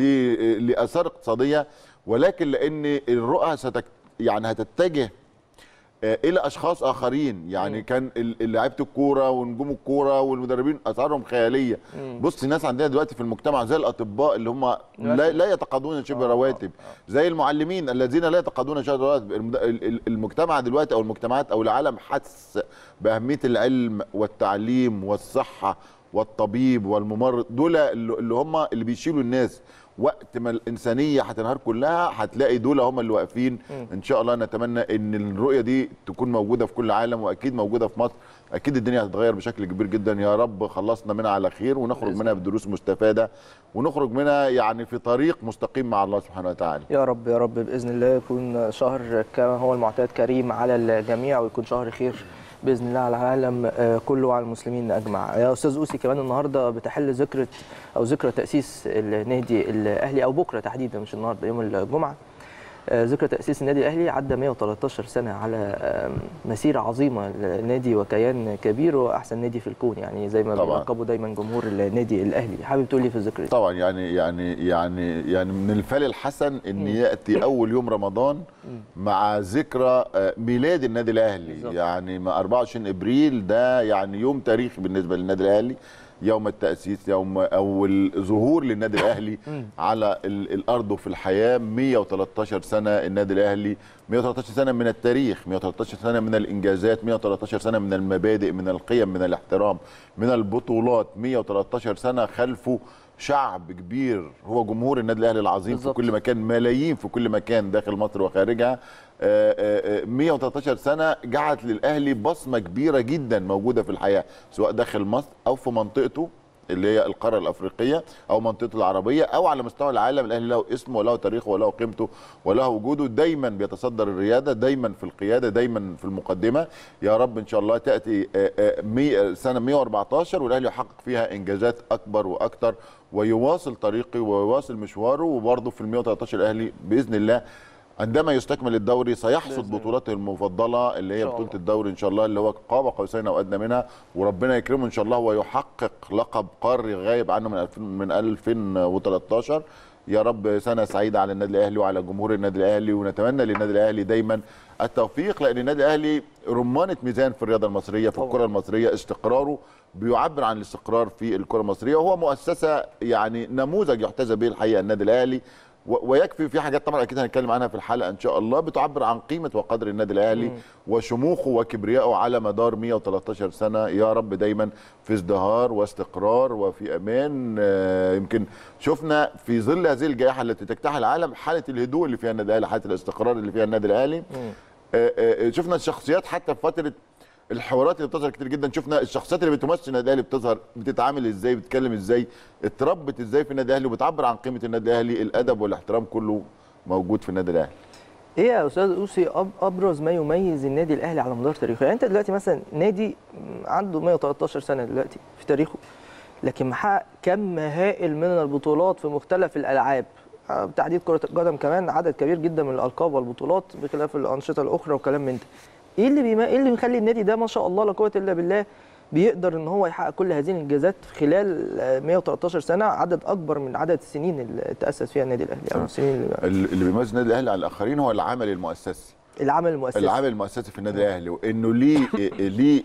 لاثار اقتصاديه ولكن لان الرؤى ستك يعني هتتجه الى اشخاص اخرين. يعني م. كان لعيبه الكوره ونجوم الكوره والمدربين اسعارهم خياليه. م. بص الناس عندنا دلوقتي في المجتمع زي الاطباء اللي هم لا, لا يتقاضون شبه رواتب، زي المعلمين الذين لا يتقاضون شبه رواتب. المجتمع دلوقتي او المجتمعات او العالم حس باهميه العلم والتعليم والصحه والطبيب والممرض، دول اللي هم اللي بيشيلوا الناس. وقت ما الانسانيه هتنهار كلها هتلاقي دول هم اللي واقفين. ان شاء الله نتمنى ان الرؤيه دي تكون موجوده في كل العالم، واكيد موجوده في مصر. اكيد الدنيا هتتغير بشكل كبير جدا. يا رب خلصنا منها على خير ونخرج منها بدروس مستفاده، ونخرج منها يعني في طريق مستقيم مع الله سبحانه وتعالى. يا رب يا رب باذن الله يكون شهر كما هو المعتاد كريم على الجميع، ويكون شهر خير باذن الله على العالم كله وعلى المسلمين اجمع. يا استاذ اوسي كمان النهارده بتحل ذكرى او ذكرى تاسيس النادي الاهلي، او بكره تحديدا مش النهارده يوم الجمعه، ذكرى تاسيس النادي الاهلي. عدى مئة وثلاثة عشر سنه على مسيره عظيمه للنادي وكيان كبير واحسن نادي في الكون، يعني زي ما بيلقبوا دايما جمهور النادي الاهلي. حابب تقول لي في الذكرى دي؟ طبعا يعني يعني يعني يعني من الفال الحسن ان م. ياتي اول يوم رمضان م. مع ذكرى ميلاد النادي الاهلي بالزبط. يعني مع أربعة وعشرين ابريل ده يعني يوم تاريخي بالنسبه للنادي الاهلي، يوم التأسيس، يوم أول ظهور للنادي الأهلي على الأرض وفي الحياة. مئة وثلاثة عشر سنة النادي الأهلي، مئة وثلاثة عشر سنة من التاريخ، مئة وثلاثة عشر سنة من الإنجازات، مئة وثلاثة عشر سنة من المبادئ، من القيم، من الاحترام، من البطولات. مئة وثلاثة عشر سنة خلفه شعب كبير هو جمهور النادي الاهلي العظيم بالزبط. في كل مكان، ملايين في كل مكان داخل مصر وخارجها. مئة وثلاثة عشر سنه جعلت للاهلي بصمه كبيره جدا موجوده في الحياه، سواء داخل مصر او في منطقته اللي هي القاره الافريقيه او منطقته العربيه او على مستوى العالم. الاهلي له اسمه وله تاريخه وله قيمته وله وجوده، دايما بيتصدر الرياده، دايما في القياده، دايما في المقدمه. يا رب ان شاء الله تاتي سنه مئة وأربعة عشر والاهلي يحقق فيها انجازات اكبر واكثر، ويواصل طريقه ويواصل مشواره. وبرضه في ال مئة وثلاثة عشر الاهلي باذن الله عندما يستكمل الدوري سيحصد بطولاته المفضله اللي هي بطوله الدوري ان شاء الله، اللي هو قاب قوسين او ادنى منها، وربنا يكرمه ان شاء الله ويحقق لقب قاري غايب عنه من من ألفين وثلاثة عشر. يا رب سنه سعيده على النادي الاهلي وعلى جمهور النادي الاهلي، ونتمنى للنادي الاهلي دايما التوفيق، لان النادي الاهلي رمانه ميزان في الرياضه المصريه، في الكره المصريه. استقراره بيعبر عن الاستقرار في الكره المصريه، وهو مؤسسه يعني نموذج يحتذى به الحقيقه النادي الاهلي. ويكفي في حاجات طبعا اكيد هنتكلم عنها في الحلقه ان شاء الله بتعبر عن قيمه وقدر النادي الاهلي وشموخه وكبريائه على مدار مئة وثلاثة عشر سنه. يا رب دايما في ازدهار واستقرار وفي امان. يمكن شفنا في ظل هذه الجائحه التي تجتاح العالم حاله الهدوء اللي فيها النادي الاهلي، حاله الاستقرار اللي فيها النادي الاهلي. شفنا الشخصيات حتى في فتره الحوارات اللي بتظهر كتير جدا، شفنا الشخصيات اللي بتمثل النادي الاهلي بتظهر بتتعامل ازاي، بتتكلم ازاي، اتربت ازاي في النادي الاهلي وبتعبر عن قيمه النادي الاهلي. الادب والاحترام كله موجود في النادي الاهلي. ايه يا استاذ اوسي ابرز ما يميز النادي الاهلي على مدار تاريخه؟ يعني انت دلوقتي مثلا نادي عنده مئة وثلاثة عشر سنه دلوقتي في تاريخه، لكن محقق كم هائل من البطولات في مختلف الالعاب، بتحديد كره القدم كمان عدد كبير جدا من الالقاب والبطولات بخلاف الانشطه الاخرى وكلام من ده. ايه اللي بيما... ايه اللي بيخلي النادي ده ما شاء الله لا قوه الا بالله بيقدر ان هو يحقق كل هذه الانجازات في خلال مئة وثلاثة عشر سنه، عدد اكبر من عدد السنين اللي تاسس فيها النادي الاهلي او السنين اللي, اللي بيميز النادي الاهلي عن الاخرين هو العمل المؤسسي. العمل المؤسسي العمل المؤسسي في النادي الاهلي، وانه ليه ليه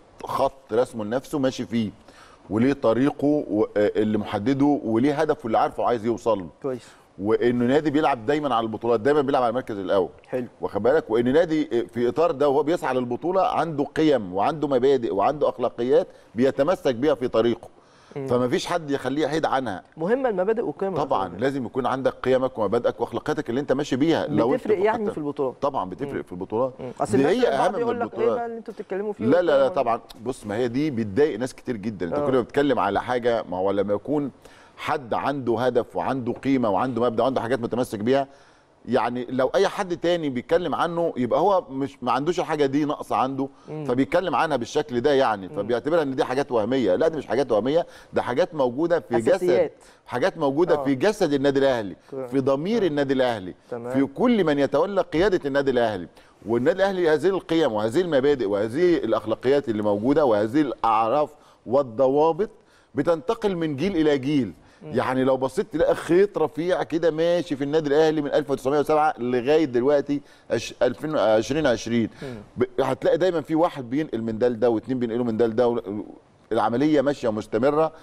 خط رسمه لنفسه ماشي فيه، وليه طريقه اللي محدده، وليه هدفه اللي عارفه عايز يوصل له. كويس. وانه نادي بيلعب دايما على البطولات، دايما بيلعب على المركز الاول. حلو. واخد بالك؟ وان نادي في اطار ده وهو بيسعى للبطوله عنده قيم وعنده مبادئ وعنده اخلاقيات بيتمسك بيها في طريقه. فما فيش حد يخليه يحيد عنها. مهمه المبادئ والقيم. طبعا لازم يكون عندك قيمك ومبادئك واخلاقياتك اللي انت ماشي بيها. لو بتفرق يعني في البطولات. طبعا بتفرق مم. في البطولات. اصل هي اهم من البطولات. ايه بقى اللي انتوا بتتكلموا فيه؟ لا لا لا طبعا. بص، ما هي دي بتضايق ناس كتير جدا. انت كل ما بتتكلم على حاجه، ما هو لما يكون حد عنده هدف وعنده قيمه وعنده مبدا وعنده حاجات متمسك بيها، يعني لو اي حد تاني بيتكلم عنه يبقى هو مش ما عندوش الحاجه دي ناقصه عنده، مم. فبيتكلم عنها بالشكل ده يعني، فبيعتبرها ان دي حاجات وهميه. لا، دي مش حاجات وهميه، ده حاجات موجوده في أساسيات. جسد حاجات موجوده أوه. في جسد النادي الاهلي، في ضمير النادي الاهلي، في كل من يتولى قياده النادي الاهلي. والنادي الاهلي هذه القيم وهذه المبادئ وهذه الاخلاقيات اللي موجوده وهذه الاعراف والضوابط بتنتقل من جيل الى جيل. يعني لو بصيت تلاقي خيط رفيع كده ماشي في النادي الاهلي من ألف وتسعمئة وسبعة لغايه دلوقتي ألفين وعشرين. هتلاقي دايما في واحد بينقل من ده لده واثنين بينقلوا من ده لده، العمليه ماشيه مستمره.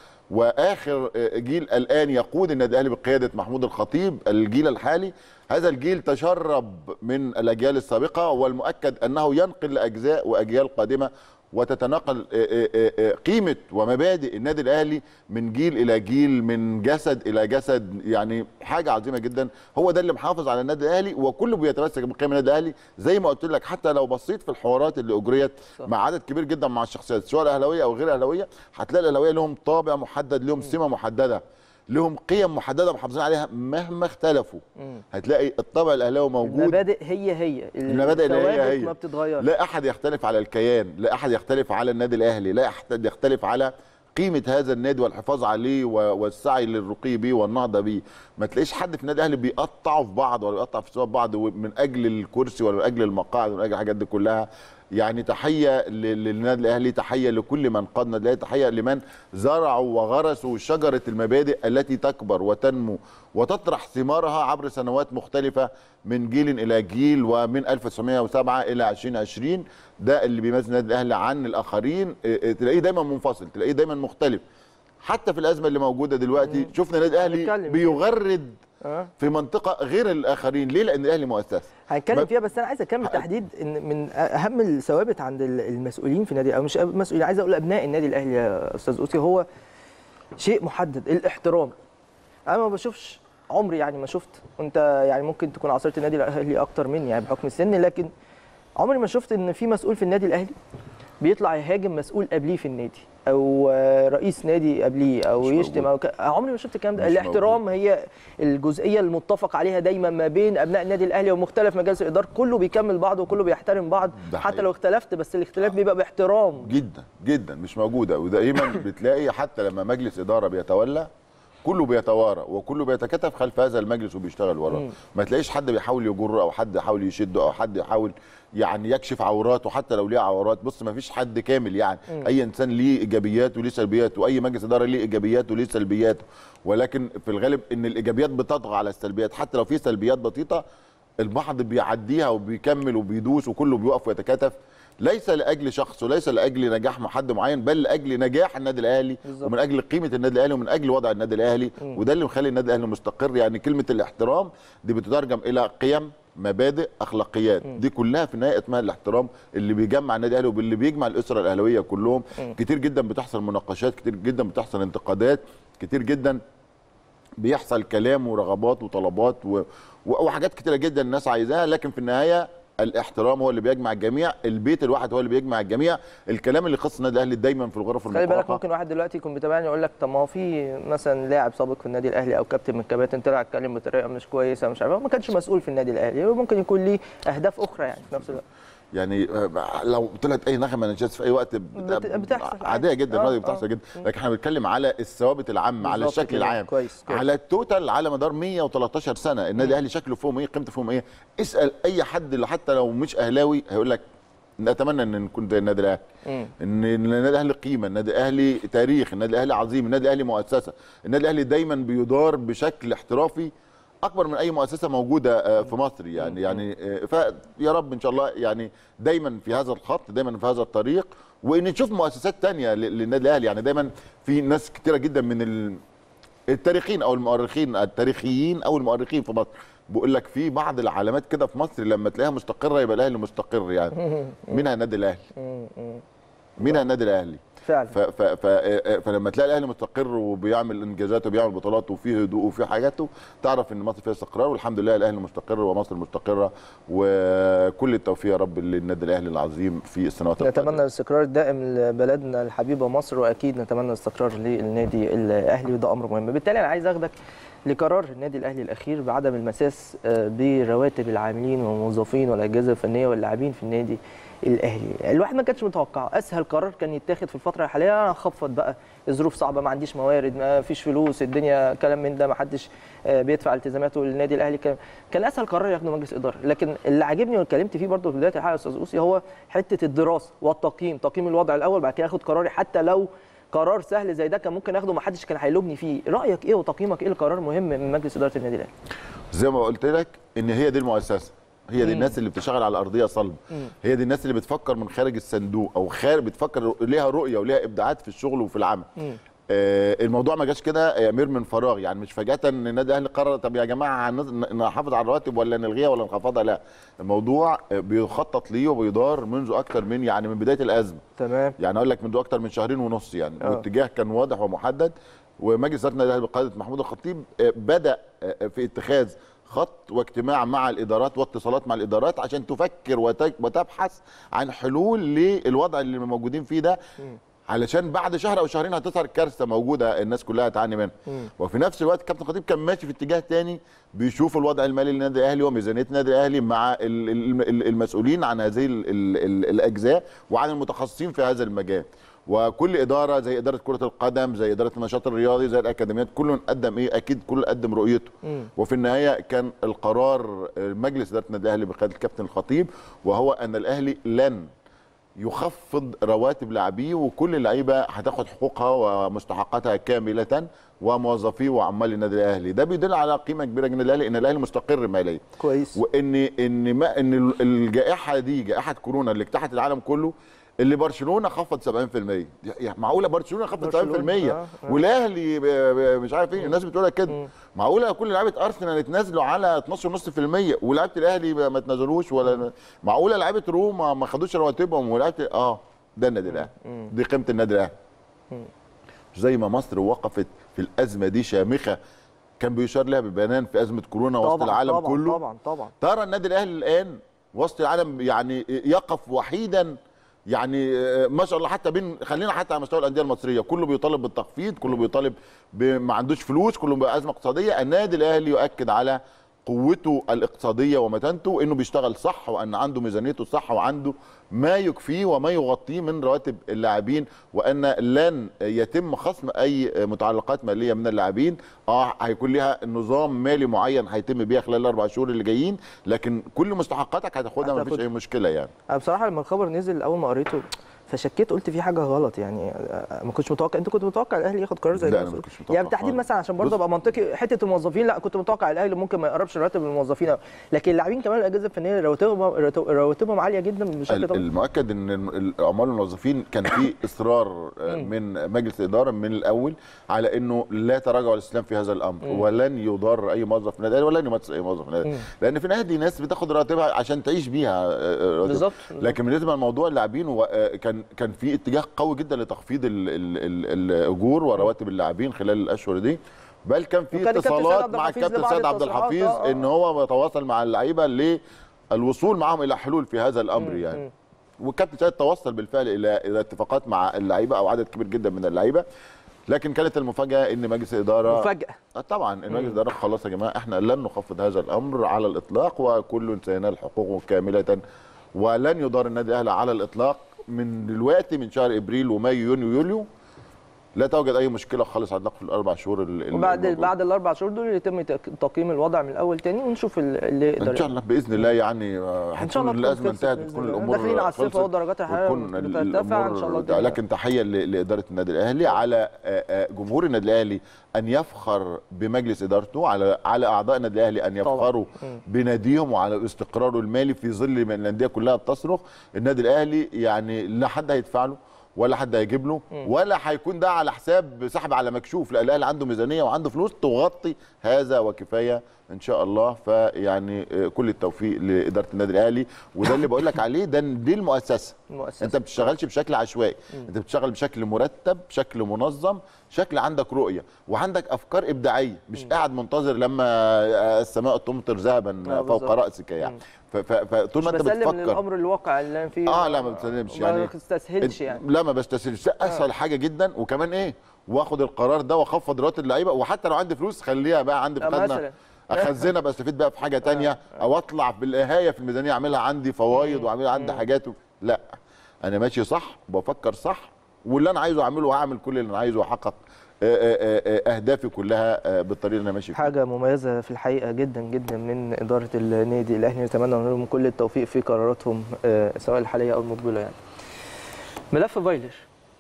واخر جيل الان يقود النادي الاهلي بقياده محمود الخطيب، الجيل الحالي. هذا الجيل تشرب من الاجيال السابقه، والمؤكد انه ينقل لاجزاء واجيال قادمه، وتتناقل قيمة ومبادئ النادي الأهلي من جيل إلى جيل، من جسد إلى جسد. يعني حاجة عظيمة جدا. هو ده اللي محافظ على النادي الأهلي، وكله بيتمسك بقيم النادي الأهلي. زي ما قلت لك، حتى لو بصيت في الحوارات اللي أجريت مع عدد كبير جدا مع الشخصيات سواء الأهلاوية أو غير الأهلاوية، هتلاقي الأهلاوية لهم طابع محدد، لهم سمة محددة، لهم قيم محدده محافظين عليها مهما اختلفوا. مم. هتلاقي الطبع الاهلاوي موجود، المبادئ هي هي، المبادئ هي هي ما بتتغيرش. لا احد يختلف على الكيان، لا احد يختلف على النادي الاهلي، لا احد يختلف على قيمه هذا النادي والحفاظ عليه والسعي للرقي بيه والنهضه بيه. ما تلاقيش حد في النادي الاهلي بيقطعوا في بعض ولا بيقطع في سباب بعض من اجل الكرسي ولا من اجل المقاعد ومن اجل الحاجات دي كلها. يعني تحيه للنادي الاهلي، تحيه لكل من قاد النادي الاهلي، تحيه لمن زرعوا وغرسوا شجره المبادئ التي تكبر وتنمو وتطرح ثمارها عبر سنوات مختلفه من جيل الى جيل، ومن ألف وتسعمئة وسبعة الى ألفين وعشرين. ده اللي بيميز النادي الاهلي عن الاخرين. تلاقيه دايما منفصل، تلاقيه دايما مختلف. حتى في الازمه اللي موجوده دلوقتي شفنا النادي الاهلي بيغرد في منطقه غير الاخرين. ليه؟ لان الاهلي مؤسسه هنتكلم فيها، بس انا عايز اكمل تحديد ان من اهم الثوابت عند المسؤولين في النادي، او مش مسؤولين، عايز اقول ابناء النادي الاهلي يا استاذ اوسي، هو شيء محدد، الاحترام. انا ما بشوفش عمري، يعني ما شفت، وانت يعني ممكن تكون عاصرت النادي الاهلي اكتر مني يعني بحكم السن، لكن عمري ما شفت ان في مسؤول في النادي الاهلي بيطلع يهاجم مسؤول قبليه في النادي، او رئيس نادي قبليه، او يشتم، او ك... عمري ما شفت الكلام ده. الاحترام موجود. هي الجزئيه المتفق عليها دايما ما بين ابناء النادي الاهلي ومختلف مجالس الاداره، كله بيكمل بعض وكله بيحترم بعض، حتى لو اختلفت، بس الاختلاف بيبقى باحترام. جدا جدا مش موجوده. ودائما بتلاقي حتى لما مجلس اداره بيتولى كله بيتوارى وكله بيتكاتف خلف هذا المجلس وبيشتغل وراه. ما تلاقيش حد بيحاول يجره او حد يحاول يشده او حد يحاول يعني يكشف عوراته، حتى لو ليه عورات. بص، ما فيش حد كامل يعني. مم. اي انسان ليه ايجابيات وليه سلبيات، واي مجلس اداره ليه ايجابيات وليه سلبيات، ولكن في الغالب ان الايجابيات بتطغى على السلبيات. حتى لو في سلبيات بسيطه البعض بيعديها وبيكمل وبيدوس وكله بيقف ويتكاتف. ليس لاجل شخص وليس لاجل نجاح حد معين، بل لاجل نجاح النادي الاهلي بالزبط. ومن اجل قيمه النادي الاهلي ومن اجل وضع النادي الاهلي، وده اللي مخلي النادي الاهلي مستقر. يعني كلمه الاحترام دي بتترجم الى قيم، مبادئ، اخلاقيات، م. دي كلها في النهايه اسمها الاحترام اللي بيجمع النادي الاهلي واللي بيجمع الاسره الاهلاويه كلهم. م. كتير جدا بتحصل مناقشات، كتير جدا بتحصل انتقادات، كتير جدا بيحصل كلام ورغبات وطلبات و... وحاجات كتيره جدا الناس عايزاها، لكن في النهايه الاحترام هو اللي بيجمع الجميع، البيت الواحد هو اللي بيجمع الجميع. الكلام اللي خص النادي الاهلي دايما في الغرف المغلقه. خلي بالك ممكن واحد دلوقتي يكون بيتابعني يقول لك طب ما هو في مثلا لاعب سابق في النادي الاهلي او كابتن من الكباتن طلع اتكلم بطريقه مش كويسه مش عارف، ما كانش مسؤول في النادي الاهلي، ممكن يكون ليه اهداف اخرى يعني في نفس الوقت. يعني لو طلعت اي نغمه نجاز في اي وقت بتحصل عاديه جدا، آه بتحصل جدا، لكن احنا بنتكلم على الثوابت العامه، على الشكل العام، كويس. كويس. على التوتال على مدار مية وتلتاشر سنه النادي الاهلي شكله فيهم ايه، قيمته فيهم ايه. اسال اي حد حتى لو مش اهلاوي هيقول لك نتمنى ان نكون زي النادي الاهلي، ان النادي الاهلي قيمه، النادي الاهلي تاريخ، النادي الاهلي عظيم، النادي الاهلي مؤسسه، النادي الاهلي دايما بيدار بشكل احترافي اكبر من اي مؤسسه موجوده في مصر. يعني يعني فيا رب ان شاء الله يعني دايما في هذا الخط، دايما في هذا الطريق، وان نشوف مؤسسات ثانيه للنادي الاهلي. يعني دايما في ناس كثيره جدا من التاريخين او المؤرخين التاريخيين او المؤرخين في مصر بيقول لك في بعض العلامات كده في مصر لما تلاقيها مستقره يبقى الاهلي مستقر. يعني منها النادي الاهلي، منها النادي الاهلي فعلا. ف ف ف فلما تلاقي الاهلي مستقر وبيعمل انجازات وبيعمل بطولات وفيه هدوء وفيه حاجاته، تعرف ان مصر فيها استقرار، والحمد لله الاهلي مستقر ومصر مستقره، وكل التوفيق يا رب للنادي الاهلي العظيم في السنوات القادمه. نتمنى الاستقرار الدائم لبلدنا الحبيبه مصر، واكيد نتمنى الاستقرار للنادي الاهلي، وده امر مهم. بالتالي انا عايز اخدك لقرار النادي الاهلي الاخير بعدم المساس برواتب العاملين والموظفين والاجهزه الفنيه واللاعبين في النادي الاهلي. الواحد ما كانش متوقعه، اسهل قرار كان يتاخد في الفتره الحاليه انا هخفض بقى، الظروف صعبه، ما عنديش موارد، ما فيش فلوس، الدنيا كلام من ده، ما حدش بيدفع التزاماته للنادي الاهلي، كان كان اسهل قرار ياخده مجلس اداره. لكن اللي عاجبني واتكلمت فيه برضه في بدايه الحلقه يا استاذ اوسي هو حته الدراسه والتقييم، تقييم الوضع الاول بعد كده اخد قراري، حتى لو قرار سهل زي ده كان ممكن اخده ما حدش كان هيلومني فيه. رايك ايه وتقييمك ايه القرار مهم من مجلس اداره النادي الاهلي؟ زي ما قلت لك ان هي دي المؤسسه، هي دي الناس اللي بتشتغل على ارضيه صلبه، هي دي الناس اللي بتفكر من خارج الصندوق او خارج بتفكر ليها رؤيه وليها ابداعات في الشغل وفي العمل. آه الموضوع ما جاش كده يا امير من فراغ، يعني مش فجاه ان النادي الاهلي قرر طب يا جماعه نحافظ على الرواتب ولا نلغيها ولا نخفضها، لا، الموضوع بيخطط ليه وبيدار منذ اكثر من يعني من بدايه الازمه. تمام. يعني اقول لك منذ اكثر من شهرين ونص يعني، والاتجاه كان واضح ومحدد، ومجلس اداره النادي الاهلي بقياده محمود الخطيب بدا في اتخاذ خط واجتماع مع الادارات واتصالات مع الادارات عشان تفكر وتبحث عن حلول للوضع اللي موجودين فيه ده، علشان بعد شهر او شهرين هتظهر كارثه موجوده الناس كلها تعاني منها. وفي نفس الوقت كابتن خطيب كان ماشي في اتجاه تاني، بيشوف الوضع المالي للنادي الاهلي وميزانيه النادي الاهلي مع المسؤولين عن هذه الاجزاء وعن المتخصصين في هذا المجال، وكل اداره زي اداره كره القدم زي اداره النشاط الرياضي زي الاكاديميات كله قدم ايه، اكيد كله قدم رؤيته. مم. وفي النهايه كان القرار مجلس اداره النادي الاهلي بقياده الكابتن الخطيب وهو ان الاهلي لن يخفض رواتب لاعبيه، وكل اللعيبه هتاخد حقوقها ومستحقاتها كامله، وموظفيه وعمال النادي الاهلي. ده بيدل على قيمه كبيره من الاهلي، ان الاهلي مستقر ماليا كويس، وان ان ما ان الجائحه دي جائحه كورونا اللي اجتاحت العالم كله، اللي برشلونه خفض سبعين في المية، معقوله برشلونه خفض سبعين في المية آه آه. والاهلي مش عارف ايه، الناس بتقول لك كده، معقوله كل لعيبه ارسنال اتنازلوا على اتناشر فاصلة خمسة في المية ولاعيبه الاهلي ما اتنازلوش، ولا معقوله لعيبه روما ما خدوش رواتبهم ولاعيبه اه ده النادي الاهلي، دي قيمه النادي الاهلي. زي ما مصر وقفت في الازمه دي شامخه كان بيشار لها ببيان في ازمه كورونا وسط العالم طبعًا كله، طبعا طبعا ترى النادي الاهلي الان وسط العالم يعني يقف وحيدا، يعني ما شاء الله، حتى بين خلينا حتى على مستوى الانديه المصريه كله بيطالب بالتخفيض، كله بيطالب ما عندوش فلوس، كله بازمه اقتصاديه. النادي الاهلي يؤكد على قوته الاقتصاديه ومتانته، وانه بيشتغل صح، وان عنده ميزانيته صح، وعنده ما يكفيه وما يغطيه من رواتب اللاعبين، وان لن يتم خصم اي متعلقات ماليه من اللاعبين. اه هيكون لها نظام مالي معين هيتم بيها خلال الاربع شهور اللي جايين، لكن كل مستحقاتك هتاخدها ما فيش اي مشكله يعني. انا بصراحه لما الخبر نزل اول ما قريته فشكيت قلت في حاجه غلط يعني. ما كنتش متوقع. انت كنت متوقع الاهلي ياخد قرار زي ده؟ لا انا ما كنتش متوقع يعني بالتحديد مثلا عشان برضه ابقى منطقي حته الموظفين، لا كنت متوقع الاهلي ممكن ما يقربش راتب الموظفين، لكن اللاعبين كمان الاجهزه الفنيه رواتبهم رواتبهم عاليه جدا بشكل طبيعي. المؤكد ان العمال والموظفين كان في اصرار من مجلس الاداره من الاول على انه لا تراجع ولا استسلام في هذا الامر، مم. ولن يضار اي موظف في النادي ولن يمثل اي موظف في النادي، لان في النادي ناس بتاخد راتبها عشان تعيش بيها بالظبط. لكن بالنسبه لموضوع اللاعبين كان كان في اتجاه قوي جدا لتخفيض الاجور ورواتب اللاعبين خلال الاشهر دي، بل كان في اتصالات مع الكابتن سيد عبد الحفيظ آه آه. ان هو يتواصل مع اللعيبه للوصول معهم الى حلول في هذا الامر. مم. يعني والكابتن سيد توصل بالفعل الى الى اتفاقات مع اللعيبه او عدد كبير جدا من اللعيبه، لكن كانت المفاجاه ان مجلس الاداره مفاجاه طبعا ان مجلس الاداره خلاص يا جماعه احنا لن نخفض هذا الامر على الاطلاق وكل سينال حقوقه كامله، ولن يضار النادي الاهلي على الاطلاق من دلوقتي من شهر ابريل ومايو يونيو يوليو لا توجد اي مشكله خالص على في الاربع شهور اللي وبعد بعد الاربع شهور دول يتم تقييم الوضع من الاول تاني ونشوف اللي يقدر ان شاء الله باذن الله. يعني ان شاء الله الازمه انتهت وتكون الامور داخلين على الصيف ودرجات الحراره بترتفع ان شاء الله. لكن تحيه لاداره النادي الاهلي على جمهور النادي الاهلي ان يفخر بمجلس ادارته، على على اعضاء النادي الاهلي ان يفخروا بناديهم وعلى استقراره المالي في ظل من الانديه كلها بتصرخ. النادي الاهلي يعني لا حد هيدفع له ولا حد هيجيب له ولا هيكون ده على حساب سحب على مكشوف، لا الاهلي عنده ميزانيه وعنده فلوس تغطي هذا وكفايه ان شاء الله. فيعني كل التوفيق لاداره النادي الاهلي، وده اللي بقول لك عليه، ده دي المؤسسه. المؤسسه انت ما بتشتغلش بشكل عشوائي، انت بتشتغل بشكل مرتب، بشكل منظم، شكل عندك رؤيه وعندك افكار ابداعيه، مش م. قاعد منتظر لما السماء تمطر ذهبا فوق راسك يعني. فطول ما انت بتفكر الامر الواقع اللي فيه اه لا ما بتستسهلش يعني، ما بتستسهلش يعني لا ما بستسهلش، اسهل آه. حاجه جدا. وكمان ايه، واخد القرار ده واخفض رواتب اللعيبه، وحتى لو عندي فلوس خليها بقى عندي في خزنه اخزنها بستفيد بقى في حاجه ثانيه، او اطلع بالنهايه في الميزانيه اعملها عندي فوايض واعملها عندي حاجات و... لا انا ماشي صح وبفكر صح، واللي انا عايزه اعمله وهعمل كل اللي انا عايزه واحقق اهدافي كلها بالطريقه اللي انا ماشي فيها. حاجه مميزه في الحقيقه جدا جدا من اداره النادي الاهلي، نتمنى لهم كل التوفيق في قراراتهم سواء الحاليه او المقبله. يعني ملف فايلر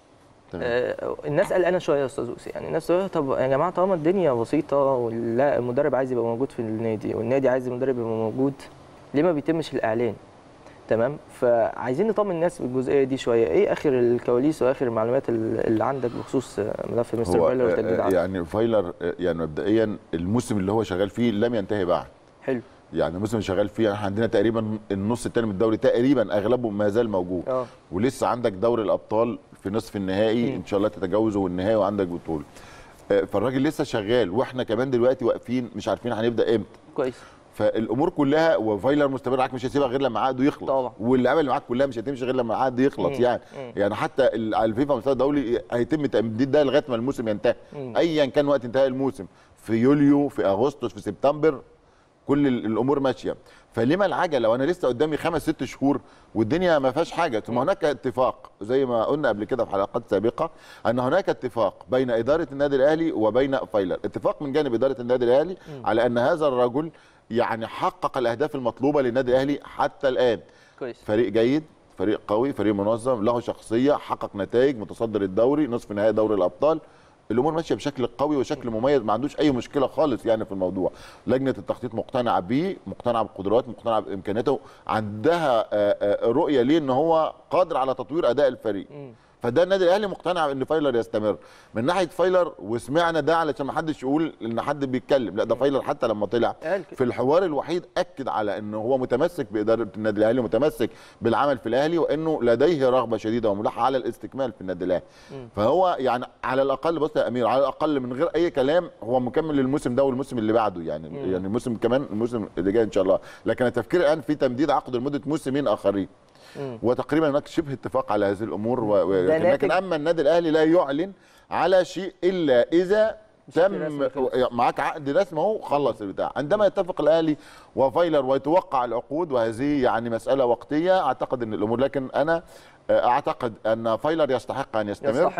آه الناس قلقانه شويه يا استاذ اوسي، يعني الناس تقول طب يا جماعه طالما الدنيا بسيطه ولا المدرب عايز يبقى موجود في النادي والنادي عايز المدرب يبقى موجود، ليه ما بيتمش الاعلان؟ تمام، فعايزين نطمن الناس بالجزئيه دي شويه. ايه اخر الكواليس واخر المعلومات اللي عندك بخصوص ملف مستر فايلر والتجديد عنه؟ يعني فايلر يعني مبدئيا الموسم اللي هو شغال فيه لم ينتهي بعد. حلو. يعني الموسم اللي شغال فيه احنا عندنا تقريبا النص الثاني من الدوري تقريبا اغلبه ما زال موجود. أوه. ولسه عندك دوري الابطال في نصف النهائي م. ان شاء الله تتجاوزه والنهائي وعندك بطوله. فالراجل لسه شغال واحنا كمان دلوقتي واقفين مش عارفين هنبدا امتى. كويس. فالامور كلها وفايلر مستمر معاك مش هيسيبها غير لما عقده يخلص طبعا، واللعيبه اللي معاك كلها مش هتمشي غير لما عقده يخلص. مم. يعني مم. يعني حتى على الفيفا مستوى الدولي هيتم تمديد ده لغايه ما الموسم ينتهي، ايا كان وقت انتهاء الموسم في يوليو في اغسطس في سبتمبر كل الامور ماشيه. فلما العجله وانا لسه قدامي خمس ست شهور والدنيا ما فيهاش حاجه؟ ثم هناك اتفاق زي ما قلنا قبل كده في حلقات سابقه ان هناك اتفاق بين اداره النادي الاهلي وبين فايلر، اتفاق من جانب اداره النادي الاهلي م. على ان هذا الرجل يعني حقق الاهداف المطلوبه للنادي الاهلي حتى الان. كويس. فريق جيد، فريق قوي، فريق منظم، له شخصيه، حقق نتائج، متصدر الدوري، نصف نهائي دوري الابطال، الامور ماشيه بشكل قوي وشكل مميز، ما عندوش اي مشكله خالص يعني في الموضوع. لجنه التخطيط مقتنعه بيه، مقتنعه بقدراته، مقتنعه بامكانياته، عندها رؤيه ليه ان هو قادر على تطوير اداء الفريق. م. فده النادي الاهلي مقتنع ان فايلر يستمر. من ناحيه فايلر وسمعنا ده علشان ما حدش يقول ان حد بيتكلم، لا ده فايلر حتى لما طلع في الحوار الوحيد اكد على انه هو متمسك باداره النادي الاهلي، متمسك بالعمل في الاهلي، وانه لديه رغبه شديده وملحه على الاستكمال في النادي الاهلي. فهو يعني على الاقل بص يا امير، على الاقل من غير اي كلام هو مكمل للموسم ده والموسم اللي بعده يعني. مم. يعني الموسم كمان الموسم اللي جاي ان شاء الله، لكن التفكير الان في تمديد عقد لمده موسمين اخرين. مم. وتقريبا هناك شبه اتفاق على هذه الامور و... و... لكن اما النادي الاهلي لا يعلن على شيء الا اذا تم معاك عقد رسمي اهو خلص البتاع. عندما يتفق الاهلي وفايلر ويتوقع العقود، وهذه يعني مساله وقتيه، اعتقد ان الامور، لكن انا اعتقد ان فايلر يستحق ان يستمر. يستحق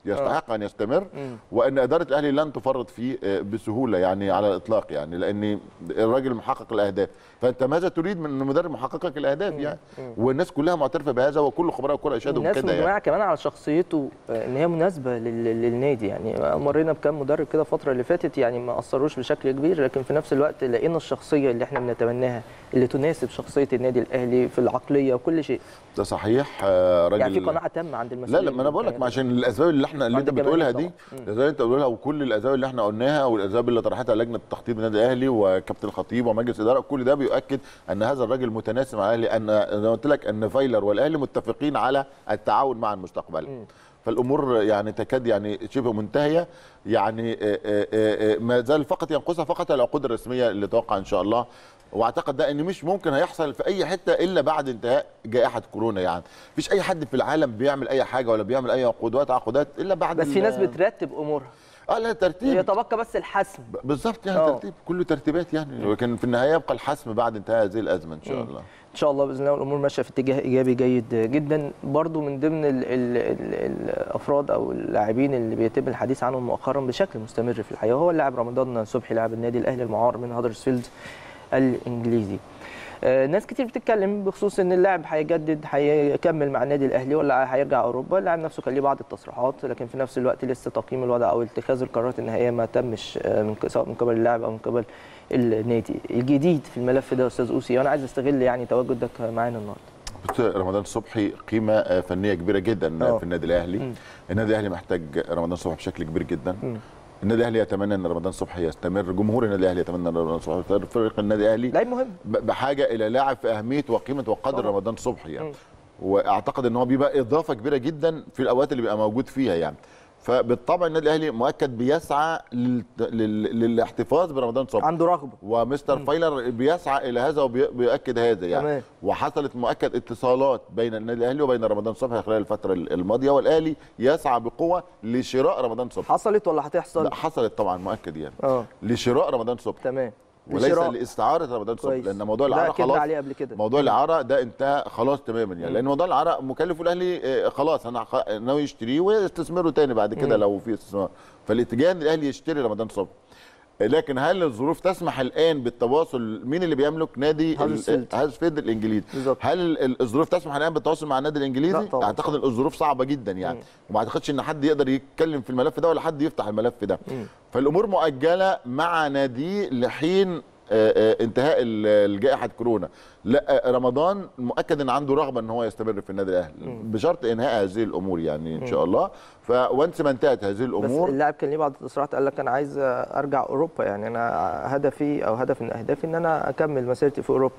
يستحق ان يستمر، وان اداره الاهلي لن تفرط فيه بسهوله يعني على الاطلاق، يعني لان الراجل محقق الاهداف. فانت ماذا تريد من مدرب محقق لك الاهداف يعني؟ والناس كلها معترفه بهذا، وكل خبراء الكره اشادوا بكده. الناس مجمعه يعني. كمان على شخصيته ان هي مناسبه للنادي، يعني مرينا بكام مدرب كده الفتره اللي فاتت يعني ما اثروش بشكل كبير، لكن في نفس الوقت لقينا الشخصيه اللي احنا بنتمناها اللي تناسب شخصيه النادي الاهلي في العقليه وكل شيء. ده صحيح. راجل يعني في قناعه تامه عند المسؤولين. لا لا، ما انا بقول لك عشان الاسباب اللي احنا اللي انت بتقولها دي، الاسباب اللي انت بتقولها وكل الاسباب اللي احنا قلناها والاسباب اللي طرحتها لجنه التخطيط النادي الاهلي وكابتن الخطيب ومجلس الاداره، كل ده بيؤكد ان هذا الراجل متناسب مع الاهلي، ان زي ما قلت لك ان فايلر والاهلي متفقين على التعاون معا مستقبلا. فالامور يعني تكاد يعني شبه منتهيه، يعني ما زال فقط ينقصها فقط العقود الرسميه اللي توقع ان شاء الله. واعتقد ده ان مش ممكن هيحصل في اي حته الا بعد انتهاء جائحه كورونا، يعني مفيش اي حد في العالم بيعمل اي حاجه ولا بيعمل اي عقودات عقودات الا بعد. بس في ناس بترتب امورها. اه لا ترتيب، يتبقى بس الحسم بالظبط يعني. أوه. ترتيب كله ترتيبات يعني، ولكن في النهايه يبقى الحسم بعد انتهاء هذه الازمه ان شاء الله. ان شاء الله باذن الله والامور ماشيه في اتجاه ايجابي جيد جدا. برضو من ضمن ال ال ال الافراد او اللاعبين اللي بيتم الحديث عنهم مؤخرا بشكل مستمر في الحقيقه هو اللاعب رمضان صبحي، لاعب النادي الاهلي المعار من هدرسفيلد الانجليزي. آه ناس كتير بتتكلم بخصوص ان اللاعب هيجدد هيكمل مع النادي الاهلي ولا هيرجع اوروبا. اللاعب نفسه كان ليه بعض التصريحات، لكن في نفس الوقت لسه تقييم الوضع او اتخاذ القرارات النهائيه ما تمش من سواء من قبل اللاعب او من قبل النادي. الجديد في الملف ده يا استاذ اوسي، وانا عايز استغل يعني تواجدك معانا النهارده. رمضان صبحي قيمه فنيه كبيره جدا أوه. في النادي الاهلي. م. النادي الاهلي محتاج رمضان صبحي بشكل كبير جدا. م. النادي الاهلي يتمنى ان رمضان صبحي يستمر، جمهور النادي الاهلي يتمنى ان رمضان صبحي يستمر، فريق النادي الاهلي لاعب مهم بحاجه الى لاعب في اهميه وقيمه وقدر رمضان صبحي يعني. م. واعتقد ان هو بيبقى اضافه كبيره جدا في الاوقات اللي بيبقى موجود فيها يعني. فبالطبع النادي الاهلي مؤكد بيسعى للاحتفاظ برمضان صبحي، عنده رغبه، ومستر م. فايلر بيسعى الى هذا وبيؤكد هذا يعني. تمام. وحصلت مؤكد اتصالات بين النادي الاهلي وبين رمضان صبحي خلال الفتره الماضيه، والاهلي يسعى بقوه لشراء رمضان صبحي. حصلت ولا هتحصل؟ لا حصلت طبعا مؤكد يعني. اه لشراء رمضان صبحي. تمام. وليس لاستعاره رمضان صبحي، لان موضوع الاعاره خلاص عليه قبل كده. موضوع الاعاره ده انتهى خلاص تماما يعني. م. لان موضوع الاعاره مكلف الاهلي خلاص انا ناوي يشتريه ويستثمره تاني بعد كده لو في استثمار. فالاتجاه ان الاهلي يشتري رمضان صبحي، لكن هل الظروف تسمح الان بالتواصل؟ مين اللي بيملك نادي هدرسفيلد الانجليزي؟ بالزبط. هل الظروف تسمح الان بالتواصل مع النادي الانجليزي؟ اعتقد ان الظروف صعبه جدا يعني، وما اعتقدش ان حد يقدر يتكلم في الملف ده ولا حد يفتح الملف ده. م. فالامور مؤجله مع نادي لحين انتهاء الجائحه كورونا. لا رمضان مؤكد ان عنده رغبه ان هو يستمر في النادي الاهلي بشرط انهاء هذه الامور يعني ان شاء الله. فوانس ما انتهت هذه الامور. بس اللاعب كان ليه بعض التصريحات قال لك انا عايز ارجع اوروبا، يعني انا هدفي او هدف من اهدافي ان انا اكمل مسيرتي في اوروبا.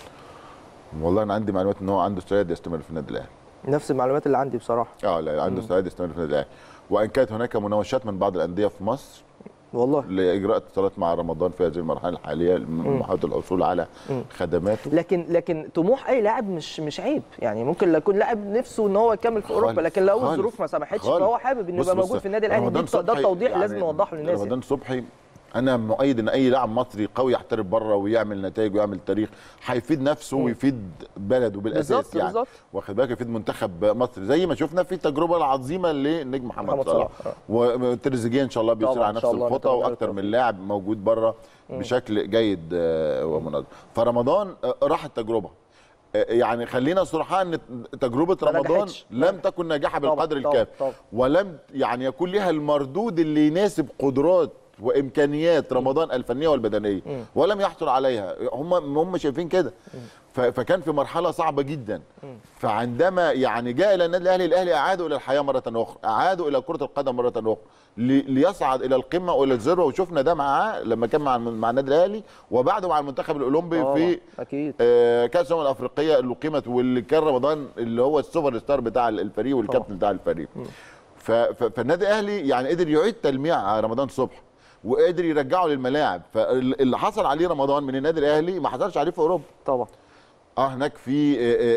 والله انا عندي معلومات ان هو عنده استعداد يستمر في النادي الاهلي. نفس المعلومات اللي عندي بصراحه. اه لا عنده استعداد يستمر في النادي الاهلي، وان كانت هناك مناوشات من بعض الانديه في مصر والله لاجراء اتصالات مع رمضان في هذه المرحله الحاليه محاوله الحصول على مم. خدماته. لكن لكن طموح اي لاعب مش مش عيب يعني. ممكن يكون لاعب نفسه ان هو يكمل في اوروبا، لكن لو الظروف ما سمحتش فهو حابب انه يبقى موجود في النادي الاهلي. ده التوضيح يعني لازم نوضحه للناس. رمضان صبحي انا مؤيد ان اي لاعب مصري قوي يحترف بره ويعمل نتائج ويعمل تاريخ، هيفيد نفسه م. ويفيد بلده بالاساس بالزبط يعني بالزبط. واخد بالك، يفيد منتخب مصر زي ما شفنا في التجربه العظيمه للنجم محمد, محمد صلاح. وتريزيجيه ان شاء الله بيسير على نفس الخطى، واكثر من لاعب موجود بره بشكل جيد ومنظم. فرمضان راح التجربه يعني. خلينا صراحه ان تجربه رمضان لم تكن ناجحه بالقدر الكافي، ولم يعني يكون لها المردود اللي يناسب قدرات وامكانيات رمضان الفنيه والبدنيه، م. ولم يحصل عليها. هم هم شايفين كده، فكان في مرحله صعبه جدا. م. فعندما يعني جاء الى النادي الاهلي، الاهلي اعادوا الى الحياه مره اخرى، اعادوا الى كره القدم مره اخرى ليصعد الى القمه والى الذروه. وشفنا ده معاه لما كان مع مع النادي الاهلي، وبعده مع المنتخب الاولمبي في أكيد. آه كاس الامم الافريقيه اللي قيمت، واللي كان رمضان اللي هو السوبر ستار بتاع الفريق والكابتن بتاع الفريق. فالنادي الاهلي يعني قدر يعيد تلميع رمضان صبحي وقدر يرجعه للملاعب. فاللي حصل عليه رمضان من النادي الاهلي ما حصلش عليه في اوروبا طبعا. اه هناك في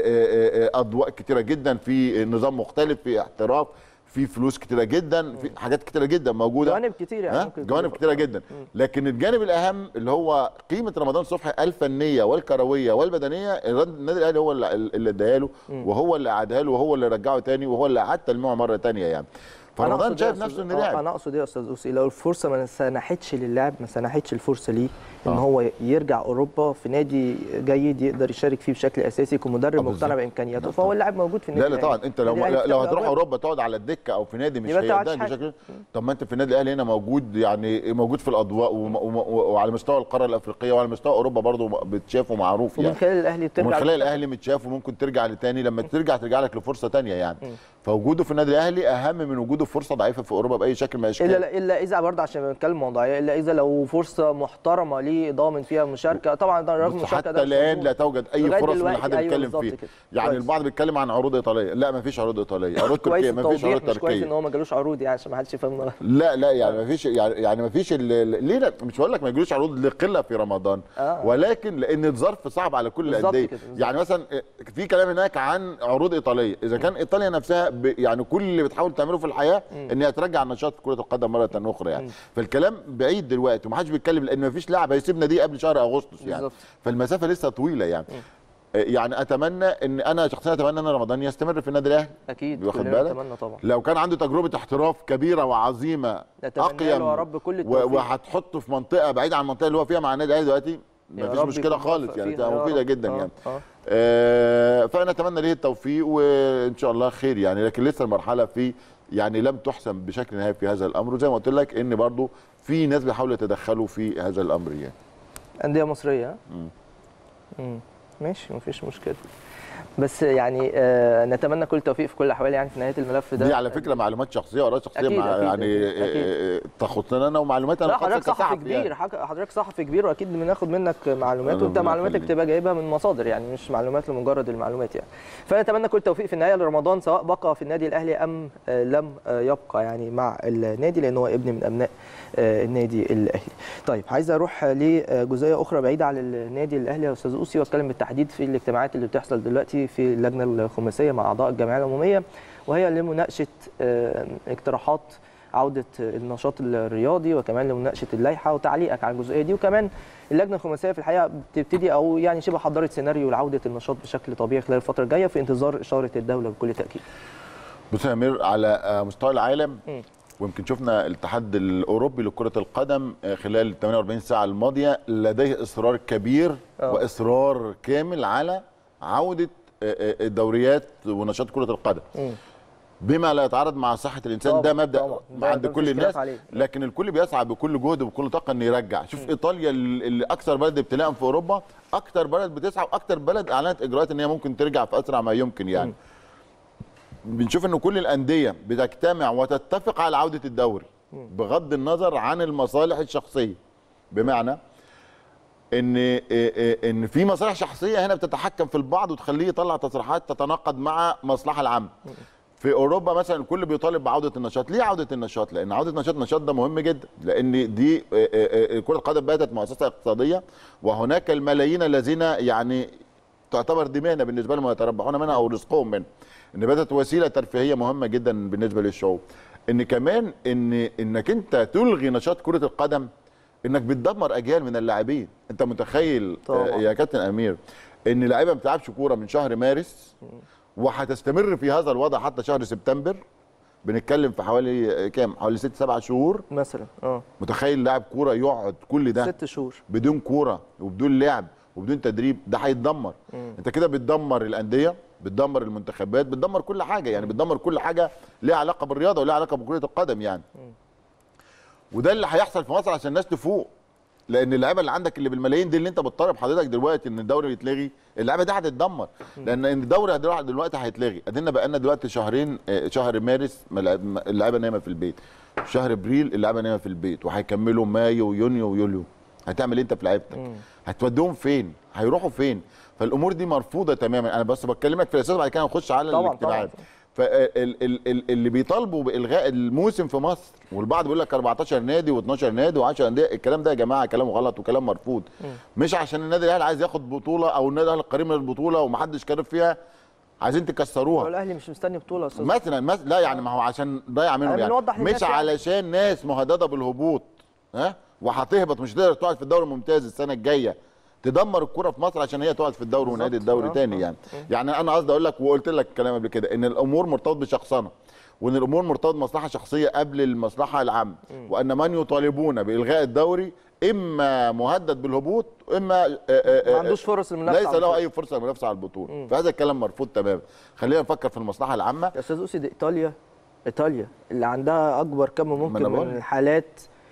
اضواء كتيره جدا، في نظام مختلف، في احتراف، في فلوس كتيره جدا، في حاجات كتيره جدا موجوده، جوانب كتيره يعني جوانب كتيره جدا. لكن الجانب الاهم اللي هو قيمه رمضان صبحي الفنيه والكرويه والبدنيه، النادي الاهلي هو اللي اداها له، وهو اللي اعادها له، وهو اللي رجعه تاني، وهو اللي اعاد تلميعه مره تانيه يعني. فرمضان شايف نفسه انه لاعب. انا اقصد ايه يا استاذ اوسي، لو الفرصه ما سنحتش للاعب، ما سنحتش الفرصه ليه ان آه. هو يرجع اوروبا في نادي جيد يقدر يشارك فيه بشكل اساسي، يكون مدرب مقتنع بامكانياته، فهو اللاعب موجود في النادي. لا لا طبعا انت لو لو هتروح اوروبا تقعد على الدكه او في نادي مش هيقدر بشكل. طب ما انت في النادي الاهلي هنا موجود، يعني موجود في الاضواء وعلى مستوى القاره الافريقيه وعلى مستوى اوروبا برضه بتشاف ومعروف يعني. ومن خلال الاهلي بترجع، ومن خلال الاهلي متشاف وممكن ترجع لتاني، لما ترجع ترجع لك لفرصه ثانيه يعني. م. فوجوده في النادي الاهلي اهم من وجوده في فرصه ضعيفه في اوروبا باي شكل من الاشكال. الا الا اذا برضه عشان بنتكلم موضوعيه، الا اذا لو فرصه محترمه ليه ضامن فيها مشاركه، طبعا ده رغم المشاركه حتى الان لا توجد اي فرص من حد بيتكلم أيوة فيه. يعني كويس. البعض بيتكلم عن عروض ايطاليه، لا ما فيش عروض ايطاليه، عروض تركيه ما فيش عروض تركيه. مش كويس ان هو ما جالوش عروض يعني عشان ما حدش يفهم. لا لا يعني ما فيش يعني يعني ما فيش ليه، مش بقول لك ما يجيلوش عروض لقله في رمضان آه. ولكن لان الظرف صعب على كل الانديه. يعني مثلا في كلام هناك عن عروض ايطاليه، اذا كان ايطاليا نفسها يعني كل اللي بتحاول تعمله في الحياه ان هي ترجع النشاط في كره القدم مره اخرى يعني. م. فالكلام بعيد دلوقتي وما حدش بيتكلم لان ما فيش لاعب هيسيبنا دي قبل شهر اغسطس يعني بالزبط. فالمسافه لسه طويله يعني. م. يعني اتمنى ان انا شخصيا اتمنى ان رمضان يستمر في النادي الاهلي. اكيد واخد بالك؟ اتمنى طبعا. لو كان عنده تجربه احتراف كبيره وعظيمه اقيم يا رب كل وهتحطه في منطقه بعيده عن المنطقه اللي هو فيها مع النادي الاهلي دلوقتي مفيش مشكله خالص يعني، تبقى مفيده جدا آه. يعني. آه. آه فانا اتمنى ليه التوفيق وان شاء الله خير يعني، لكن لسه المرحله في يعني لم تحسم بشكل نهائي في هذا الامر، وزي ما قلت لك ان برضو في ناس بيحاولوا يتدخلوا في هذا الامر يعني. انديه مصريه امم امم ماشي مفيش مشكله، بس يعني آه نتمنى كل التوفيق في كل الاحوال يعني في نهايه الملف ده. دي على فكره معلومات شخصيه وراء شخصيه أكيد مع أكيد يعني أكيد. تخصنا انا ومعلومات انا حضرتك صحفي كبير يعني. حضرتك صحفي كبير واكيد بناخد منك معلومات، وانت معلوماتك تبقى جايبها من مصادر يعني مش معلومات لمجرد المعلومات يعني. فنتمنى كل التوفيق في النهايه لرمضان سواء بقى في النادي الاهلي ام لم يبقى يعني مع النادي، لان هو ابن من ابناء النادي الاهلي. طيب عايز اروح لجزئيه اخرى بعيده عن النادي الاهلي يا استاذ اوسي، واتكلم بالتحديد في الاجتماعات اللي بتحصل دلوقتي في اللجنه الخماسيه مع اعضاء الجمعيه العموميه، وهي لمناقشه اقتراحات عوده النشاط الرياضي وكمان لمناقشه اللائحه وتعليقك على الجزئيه دي. وكمان اللجنه الخماسيه في الحقيقه بتبتدي او يعني شبه حضرت سيناريو لعوده النشاط بشكل طبيعي خلال الفتره الجايه في انتظار اشاره الدوله بكل تاكيد. بص يا امير، على مستوى العالم م. ويمكن شفنا الاتحاد الاوروبي لكره القدم خلال ال ثمانية وأربعين ساعه الماضيه لديه اصرار كبير أوه. واصرار كامل على عوده الدوريات ونشاط كره القدم م. بما لا يتعارض مع صحه الانسان. طبعا. ده مبدا طبعا. عند كل الناس، لكن الكل بيسعى بكل جهد وبكل طاقه انه يرجع. شوف م. ايطاليا اللي اكثر بلد ابتلاء في اوروبا، اكثر بلد بتسعى واكثر بلد اعلنت اجراءات ان هي ممكن ترجع في اسرع ما يمكن يعني. م. بنشوف ان كل الانديه بتجتمع وتتفق على عوده الدوري بغض النظر عن المصالح الشخصيه، بمعنى ان ان في مصالح شخصيه هنا بتتحكم في البعض وتخليه يطلع تصريحات تتناقض مع المصلحه العامه. في اوروبا مثلا الكل بيطالب بعوده النشاط. ليه عوده النشاط؟ لان عوده النشاط النشاط ده مهم جدا، لان دي كره القدم باتت مؤسسه اقتصاديه، وهناك الملايين الذين يعني تعتبر دي مهنه بالنسبه لهم ويتربحون منها او رزقهم منها. ان باتت وسيله ترفيهيه مهمه جدا بالنسبه للشعوب. ان كمان ان انك انت تلغي نشاط كره القدم انك بتدمر اجيال من اللاعبين. انت متخيل طبعا. يا كابتن امير ان لعيبه ما بتلعبش كوره من شهر مارس وهتستمر في هذا الوضع حتى شهر سبتمبر، بنتكلم في حوالي كام؟ حوالي ست سبع شهور مثلا. اه متخيل لاعب كوره يقعد كل ده ست شهور بدون كوره وبدون لعب وبدون تدريب؟ ده هيتدمر. انت كده بتدمر الانديه، بتدمر المنتخبات، بتدمر كل حاجه يعني، بتدمر كل حاجه ليها علاقه بالرياضه وليها علاقه بكره القدم يعني. مم. وده اللي هيحصل في مصر عشان الناس تفوق، لان اللعيبه اللي عندك اللي بالملايين دي اللي انت بتطالب حضرتك دلوقتي ان الدوري يتلغي، اللعيبه دي هتتدمر، لان الدوري دلوقتي هيتلغي. ادينا بقى لنا دلوقتي شهرين، شهر مارس اللعيبه نايمه في البيت، شهر ابريل اللعيبه نايمه في البيت، وهيكملوا مايو ويونيو ويوليو. هتعمل انت في لعيبتك؟ هتوديهم فين؟ هيروحوا فين؟ فالامور دي مرفوضه تماما. انا بس بكلمك في الاساس، بعد كده هنخش على الاجتماعات. فاللي بيطالبوا بالغاء الموسم في مصر، والبعض بيقول لك أربعتاشر نادي واثناشر نادي وعشرة انديه، الكلام ده يا جماعه كلام غلط وكلام مرفوض. م. مش عشان النادي الاهلي عايز ياخد بطوله او النادي الاهلي قريب من البطوله ومحدش كارف فيها عايزين تكسروها. هو الاهلي مش مستني بطوله يا استاذ مثلا مس... لا يعني ما هو عشان ضيع منهم يعني، مش علشان يعني. ناس مهدده بالهبوط ها وهتهبط مش هتقدر تقعد في الدوري الممتاز السنه الجايه، تدمر الكره في مصر عشان هي تقعد في الدوري ونادي الدوري تاني يعني. يعني انا قصدي اقول لك وقلت لك الكلام قبل كده ان الامور مرتبط بشخصنه، وان الامور مرتبطه بمصلحه شخصيه قبل المصلحه العامه، وان من يطالبون بالغاء الدوري اما مهدد بالهبوط اما ما عندوش فرص المنافسه، ليس له اي فرصه للمنافسه على البطوله. فهذا الكلام مرفوض تماما. خلينا نفكر في المصلحه العامه. يا استاذ أسد، ايطاليا ايطاليا اللي عندها اكبر كم ممكن من الحالات،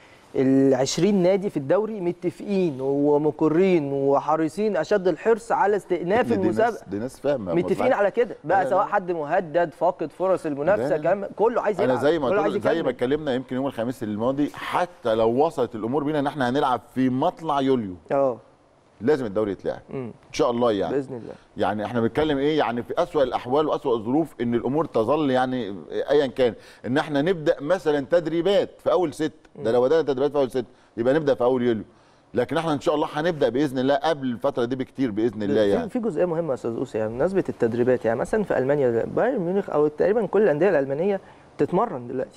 ال عشرين نادي في الدوري متفقين ومقرين وحريصين اشد الحرص على استئناف دي المسابقه. ناس دي ناس فاهمه متفقين على كده بقى، سواء حد مهدد فاقد فرص المنافسه كلام كله عايز يلعب. انا زي ما زي ما اتكلمنا يمكن يوم الخميس الماضي، حتى لو وصلت الامور بينا ان احنا هنلعب في مطلع يوليو اه لازم الدوري يتلعب ان شاء الله يعني باذن الله. يعني احنا بنتكلم ايه يعني في اسوأ الاحوال واسوأ الظروف ان الامور تظل يعني ايا كان ان احنا نبدا مثلا تدريبات في اول ست، ده لو بدانا تدريبات في اول ست يبقى نبدا في اول يوليو، لكن احنا ان شاء الله هنبدا باذن الله قبل الفتره دي بكتير باذن الله. يعني في جزئيه مهمه يا استاذ اوسي، يعني بمناسبه التدريبات، يعني مثلا في المانيا بايرن ميونخ او تقريبا كل الانديه الالمانيه بتتمرن دلوقتي،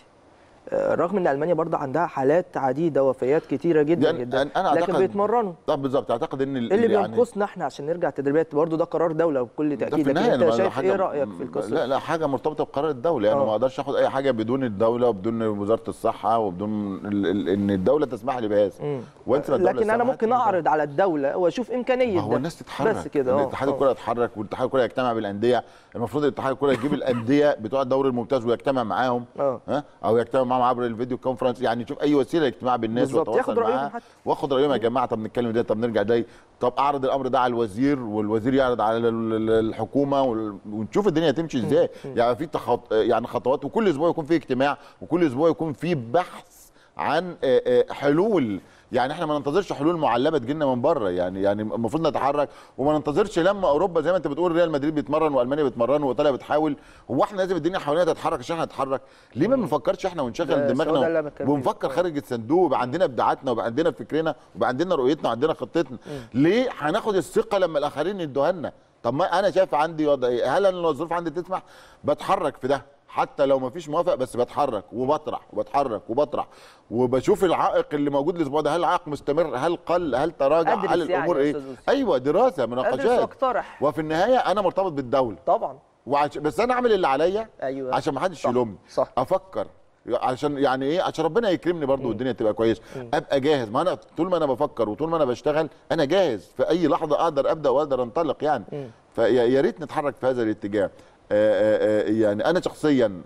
رغم ان المانيا برضه عندها حالات عديده وفيات كتيره جدا يعني جدا أنا لكن بيتمرنوا. طب بالظبط اعتقد ان اللي يعني بينقصنا احنا عشان نرجع التدريبات برضه ده قرار دوله بكل تاكيد، لكن انت شايف ايه رايك في القصه؟ لا لا حاجه مرتبطه بقرار الدوله، يعني ما اقدرش اخد اي حاجه بدون الدوله وبدون وزاره الصحه وبدون ان الدوله تسمح لي بهذا. وانت لكن انا ممكن اعرض على الدوله واشوف امكانيه هو الناس تتحرك بس كده. اتحاد الكره يتحرك والاتحاد الكره يجتمع بالانديه، المفروض اتحاد الكره يجيب الانديه بتوع الدوري الممتاز ويجتمع معاهم ها او يجتمع معاهم عبر الفيديو كونفرنس، يعني نشوف اي وسيله اجتماع بالناس وتواصل معاها واخد رايهم يا جماعه. طب نتكلم ده، طب نرجع ده، طب اعرض الامر ده على الوزير والوزير يعرض على الحكومه ونشوف الدنيا تمشي ازاي. يعني في تخط... يعني خطوات، وكل اسبوع يكون في اجتماع وكل اسبوع يكون في بحث عن حلول. يعني احنا ما ننتظرش حلول معلبه تجينا من بره، يعني يعني المفروض نتحرك وما ننتظرش لما اوروبا زي ما انت بتقول ريال مدريد بيتمرن والمانيا بتمرن وايطاليا بتحاول، هو احنا لازم الدنيا حوالينا تتحرك عشان نتحرك؟ ليه ما بنفكرش احنا ونشغل دماغنا ونفكر خارج الصندوق ويبقى عندنا ابداعاتنا ويبقى عندنا فكرنا ويبقى عندنا رؤيتنا وعندنا خطتنا؟ ليه هناخد الثقه لما الاخرين يدوها لنا؟ طب ما انا شايف عندي وضع ايه، هل انا الظروف عندي تسمح بتحرك في ده حتى لو ما فيش موافق، بس بتحرك وبطرح وبتحرك وبطرح وبشوف العائق اللي موجود الاسبوع ده، هل العائق مستمر، هل قل، هل تراجع، هل الامور يعني ايه؟ ايوه دراسه مناقشات، وفي النهايه انا مرتبط بالدوله طبعا وعش... بس انا اعمل اللي عليا أيوة. عشان ما حدش يلومني، افكر عشان يعني ايه، عشان ربنا يكرمني برضو والدنيا تبقى كويسه، ابقى جاهز. ما انا طول ما انا بفكر وطول ما انا بشتغل انا جاهز في اي لحظه اقدر ابدا واقدر انطلق يعني. فيا ريت نتحرك في هذا الاتجاه. آآ آآ يعني انا شخصيا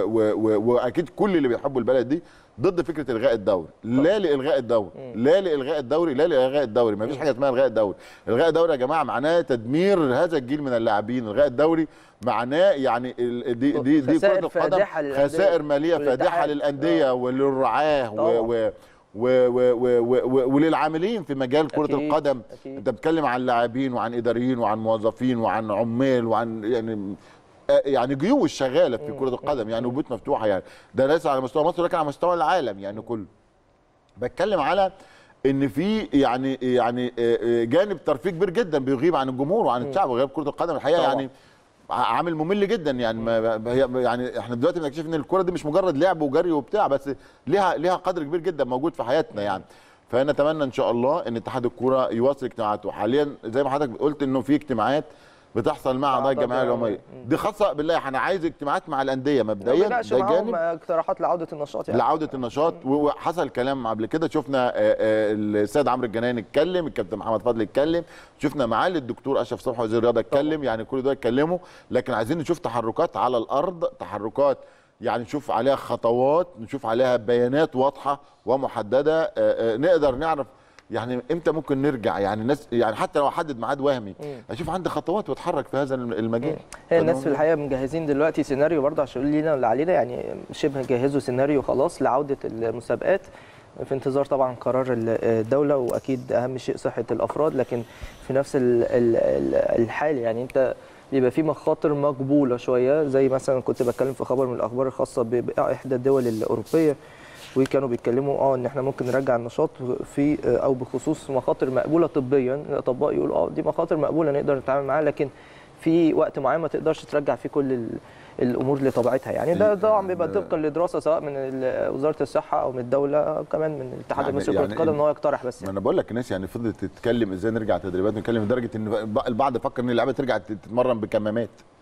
واكيد كل اللي بيحبوا البلد دي ضد فكره الغاء الدوري، لا لالغاء الدوري، لا لالغاء الدوري، لا لالغاء الدوري، ما فيش حاجه اسمها الغاء الدوري. الغاء الدوري يا جماعه معناه تدمير هذا الجيل من اللاعبين، الغاء الدوري معناه يعني دي دي دي كره القدم خسائر ماليه فادحه للانديه وللرعاه وللعاملين في مجال كره أكيد. القدم أكيد. انت بتتكلم عن لاعبين وعن اداريين وعن موظفين وعن عمال وعن يعني يعني جيوش شغاله في كره القدم يعني وبيوت مفتوحه، يعني ده ليس على مستوى مصر لكن على مستوى العالم يعني كله. بتكلم على ان في يعني يعني جانب ترفيه كبير جدا بيغيب عن الجمهور وعن الشعب وغياب كره القدم الحقيقه يعني عامل ممل جدا يعني ما يعني احنا دلوقتي بنكتشف ان الكره دي مش مجرد لعب وجري وبتاع بس، ليها ليها قدر كبير جدا موجود في حياتنا يعني. فنتمنى ان شاء الله ان اتحاد الكوره يواصل اجتماعاته. حاليا زي ما حضرتك قلت انه في اجتماعات بتحصل مع اعضاء الجمعيه العموميه، دي خاصه بالله. انا عايز اجتماعات مع الانديه مبدئيا، ده جانب اقتراحات لعوده النشاط يعني لعوده النشاط. وحصل كلام قبل كده، شفنا السيد عمرو الجنايني اتكلم، الكابتن محمد فضل اتكلم، شفنا معالي الدكتور اشرف صبحي وزير الرياضه اتكلم، يعني كل دول اتكلموا، لكن عايزين نشوف تحركات على الارض، تحركات يعني نشوف عليها خطوات، نشوف عليها بيانات واضحه ومحدده، نقدر نعرف يعني امتى ممكن نرجع. يعني الناس يعني حتى لو احدد ميعاد وهمي اشوف عندي خطوات واتحرك في هذا المجال. هي الناس في الحقيقه مجهزين دلوقتي سيناريو برضه عشان يقول لنا اللي علينا، يعني شبه جهزوا سيناريو خلاص لعوده المسابقات في انتظار طبعا قرار الدوله، واكيد اهم شيء صحه الافراد، لكن في نفس الحال يعني انت بيبقى في مخاطر مقبوله شويه، زي مثلا كنت بتكلم في خبر من الاخبار الخاصه باحدى الدول الاوروبيه وكانوا بيتكلموا اه ان احنا ممكن نرجع النشاط في او بخصوص مخاطر مقبوله طبيا، الاطباء يقولوا اه دي مخاطر مقبوله نقدر نتعامل معاها، لكن في وقت معين ما تقدرش ترجع فيه كل الامور لطبيعتها. يعني ده طبعا بيبقى طبقا لدراسه سواء من وزاره الصحه او من الدوله كمان من الاتحاد المصري لكره القدم ان هو يقترح. بس يعني انا بقول لك الناس يعني فضلت تتكلم ازاي نرجع تدريبات، نتكلم لدرجه ان البعض فكر ان اللعيبه ترجع تتمرن بكمامات.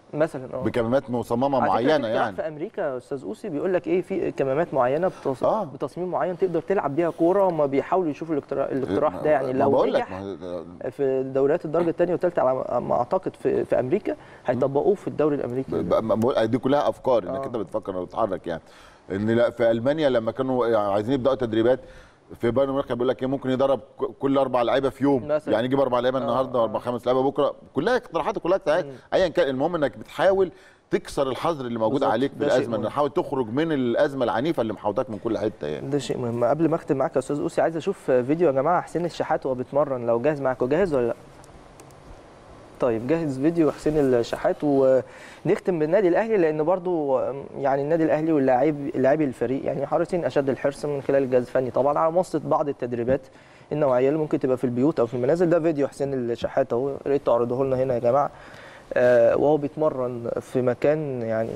مثلا اه بكمامات مصممه معينه يعني. في امريكا يا استاذ اوسي بيقول لك ايه، في كمامات معينه بتص... آه. بتصميم معين تقدر تلعب بيها كوره، وما بيحاولوا يشوفوا الاقتراح, الاقتراح ده يعني لو نجح في دوريات الدرجه الثانيه والثالثه على ما اعتقد في, في امريكا هيطبقوه في الدوري الامريكي. دي كلها افكار انك انت بتفكر وتتحرك يعني. ان لا في المانيا لما كانوا يعني عايزين يبداوا تدريبات في بايرن ميونخ بيقول لك ايه، ممكن يدرب كل اربع لعيبه في يوم مثلا. يعني يجيب اربع لعيبه النهارده واربع خمس لعيبه بكره، كلها اقتراحات وكلها اجتهاد ايا كان. المهم انك بتحاول تكسر الحظر اللي موجود عليك في الازمه، انك تحاول تخرج من الازمه العنيفه اللي محاوطاك من كل حته يعني. ده شيء مهم. قبل ما اختم معاك يا استاذ اوسي، عايز اشوف فيديو يا جماعه حسين الشحات وهو بيتمرن، لو جاهز معاكم. جاهز ولا لا؟ طيب جاهز فيديو حسين الشحات. ونختم بالنادي الاهلي، لان برضو يعني النادي الاهلي واللاعبي لاعبي الفريق يعني حريصين اشد الحرص من خلال الجهاز الفني طبعا على مواصله بعض التدريبات النوعيه اللي ممكن تبقى في البيوت او في المنازل. ده فيديو حسين الشحات اهو، يا ريت تعرضوه لنا هنا يا جماعه. آه وهو بيتمرن في مكان يعني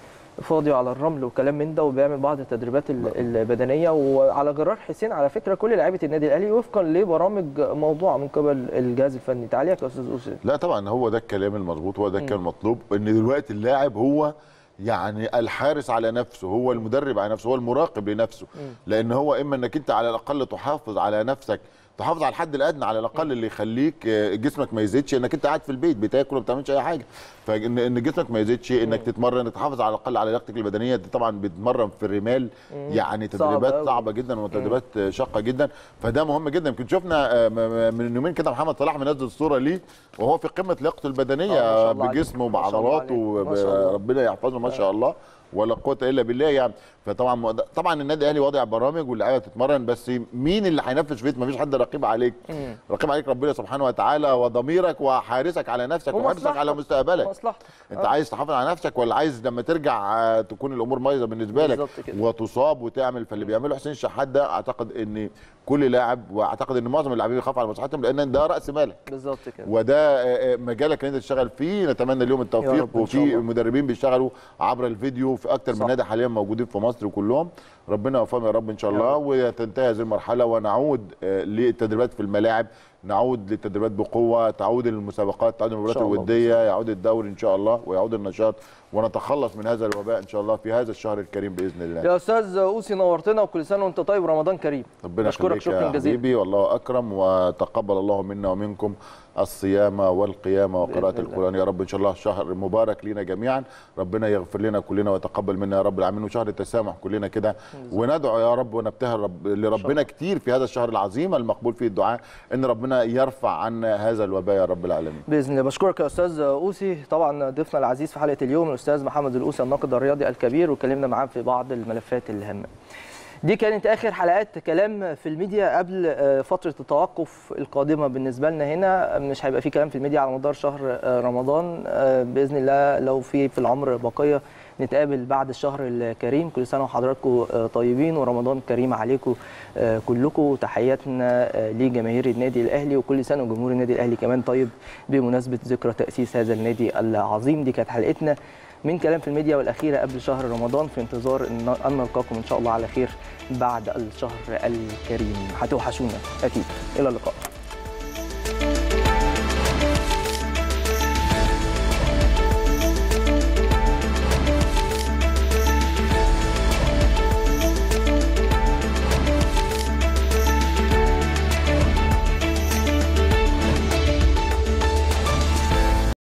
فاضي على الرمل وكلام من ده، وبيعمل بعض التدريبات البدنيه. وعلى جرار حسين على فكره كل لاعيبه النادي الاهلي وفقا لبرامج موضوعه من قبل الجهاز الفني. تعليقك يا استاذ اوسي؟ لا طبعا هو ده الكلام المظبوط، هو ده الكلام المطلوب، ان دلوقتي اللاعب هو يعني الحارس على نفسه، هو المدرب على نفسه، هو المراقب لنفسه. لان هو اما انك انت على الاقل تحافظ على نفسك، تحافظ على الحد الادنى على الاقل اللي يخليك جسمك ما يزيدش، انك انت قاعد في البيت بتاكل وما بتعملش اي حاجه، فان ان جسمك ما يزيدش، انك تتمرن تحافظ على الاقل على لياقتك البدنيه. دي طبعا بتتمرن في الرمال يعني تدريبات صعبه, صعبة جدا وتدريبات شاقه جدا، فده مهم جدا. يمكن شفنا من يومين كده محمد صلاح منزل صوره ليه وهو في قمه لياقته البدنيه بجسمه وبعضلاته، ربنا يحفظه ما شاء الله ولا قوه الا بالله يعني. فطبعا طبعا النادي الاهلي وضع برامج واللعيبه بتتمرن، بس مين اللي هينفذ فيت؟ مفيش حد رقيب عليك. مم. رقيب عليك ربنا سبحانه وتعالى، وضميرك وحارسك على نفسك وحرصك على مستقبلك. مصلحتك انت أه. عايز تحافظ على نفسك ولا عايز لما ترجع تكون الامور بايظه بالنسبه لك وتصاب وتعمل؟ فاللي بيعمله حسين الشحات ده اعتقد ان كل لاعب، واعتقد ان معظم اللاعبين بيخافوا على مصلحتهم، لان ده راس مالك بالظبط كده، وده مجالك ان انت تشتغل فيه. نتمنى اليوم التوفيق، وفي مدربين بيشتغلوا عبر الفيديو في اكتر من نادي حاليا موجودين في مصر وكلهم ربنا يوفقهم يا رب ان شاء الله، وتنتهي هذه المرحله ونعود للتدريبات في الملاعب، نعود للتدريبات بقوه، تعود المسابقات، تعود المباريات الوديه، يعود الدوري ان شاء الله، ويعود النشاط، ونتخلص من هذا الوباء ان شاء الله في هذا الشهر الكريم باذن الله. يا استاذ اوسي نورتنا، وكل سنه وانت طيب، رمضان كريم. ربنا يخليك شكرا جزيلا، والله اكرم، وتقبل الله منا ومنكم الصيام والقيام وقراءة القرآن يا رب. إن شاء الله شهر مبارك لنا جميعا، ربنا يغفر لنا كلنا ويتقبل منا يا رب العالمين، وشهر التسامح كلنا كده، وندعو يا رب ونبتهل رب لربنا كتير في هذا الشهر العظيم المقبول فيه الدعاء ان ربنا يرفع عنا هذا الوباء يا رب العالمين باذن الله. بشكرك يا استاذ اوسي. طبعا ضيفنا العزيز في حلقه اليوم الاستاذ محمد الأوسي الناقد الرياضي الكبير، واتكلمنا معاه في بعض الملفات الهامه. دي كانت اخر حلقات كلام في الميديا قبل فتره التوقف القادمه بالنسبه لنا هنا. مش هيبقى في كلام في الميديا على مدار شهر رمضان باذن الله، لو في في العمر بقيه نتقابل بعد الشهر الكريم. كل سنه وحضراتكم طيبين ورمضان كريم عليكم كلكم. تحياتنا لجماهير النادي الاهلي، وكل سنه وجمهور النادي الاهلي كمان طيب بمناسبه ذكرى تاسيس هذا النادي العظيم. دي كانت حلقتنا من كلام في الميديا والأخيرة قبل شهر رمضان، في انتظار أن نلقاكم إن شاء الله على خير بعد الشهر الكريم. هتوحشونا أكيد. إلى اللقاء.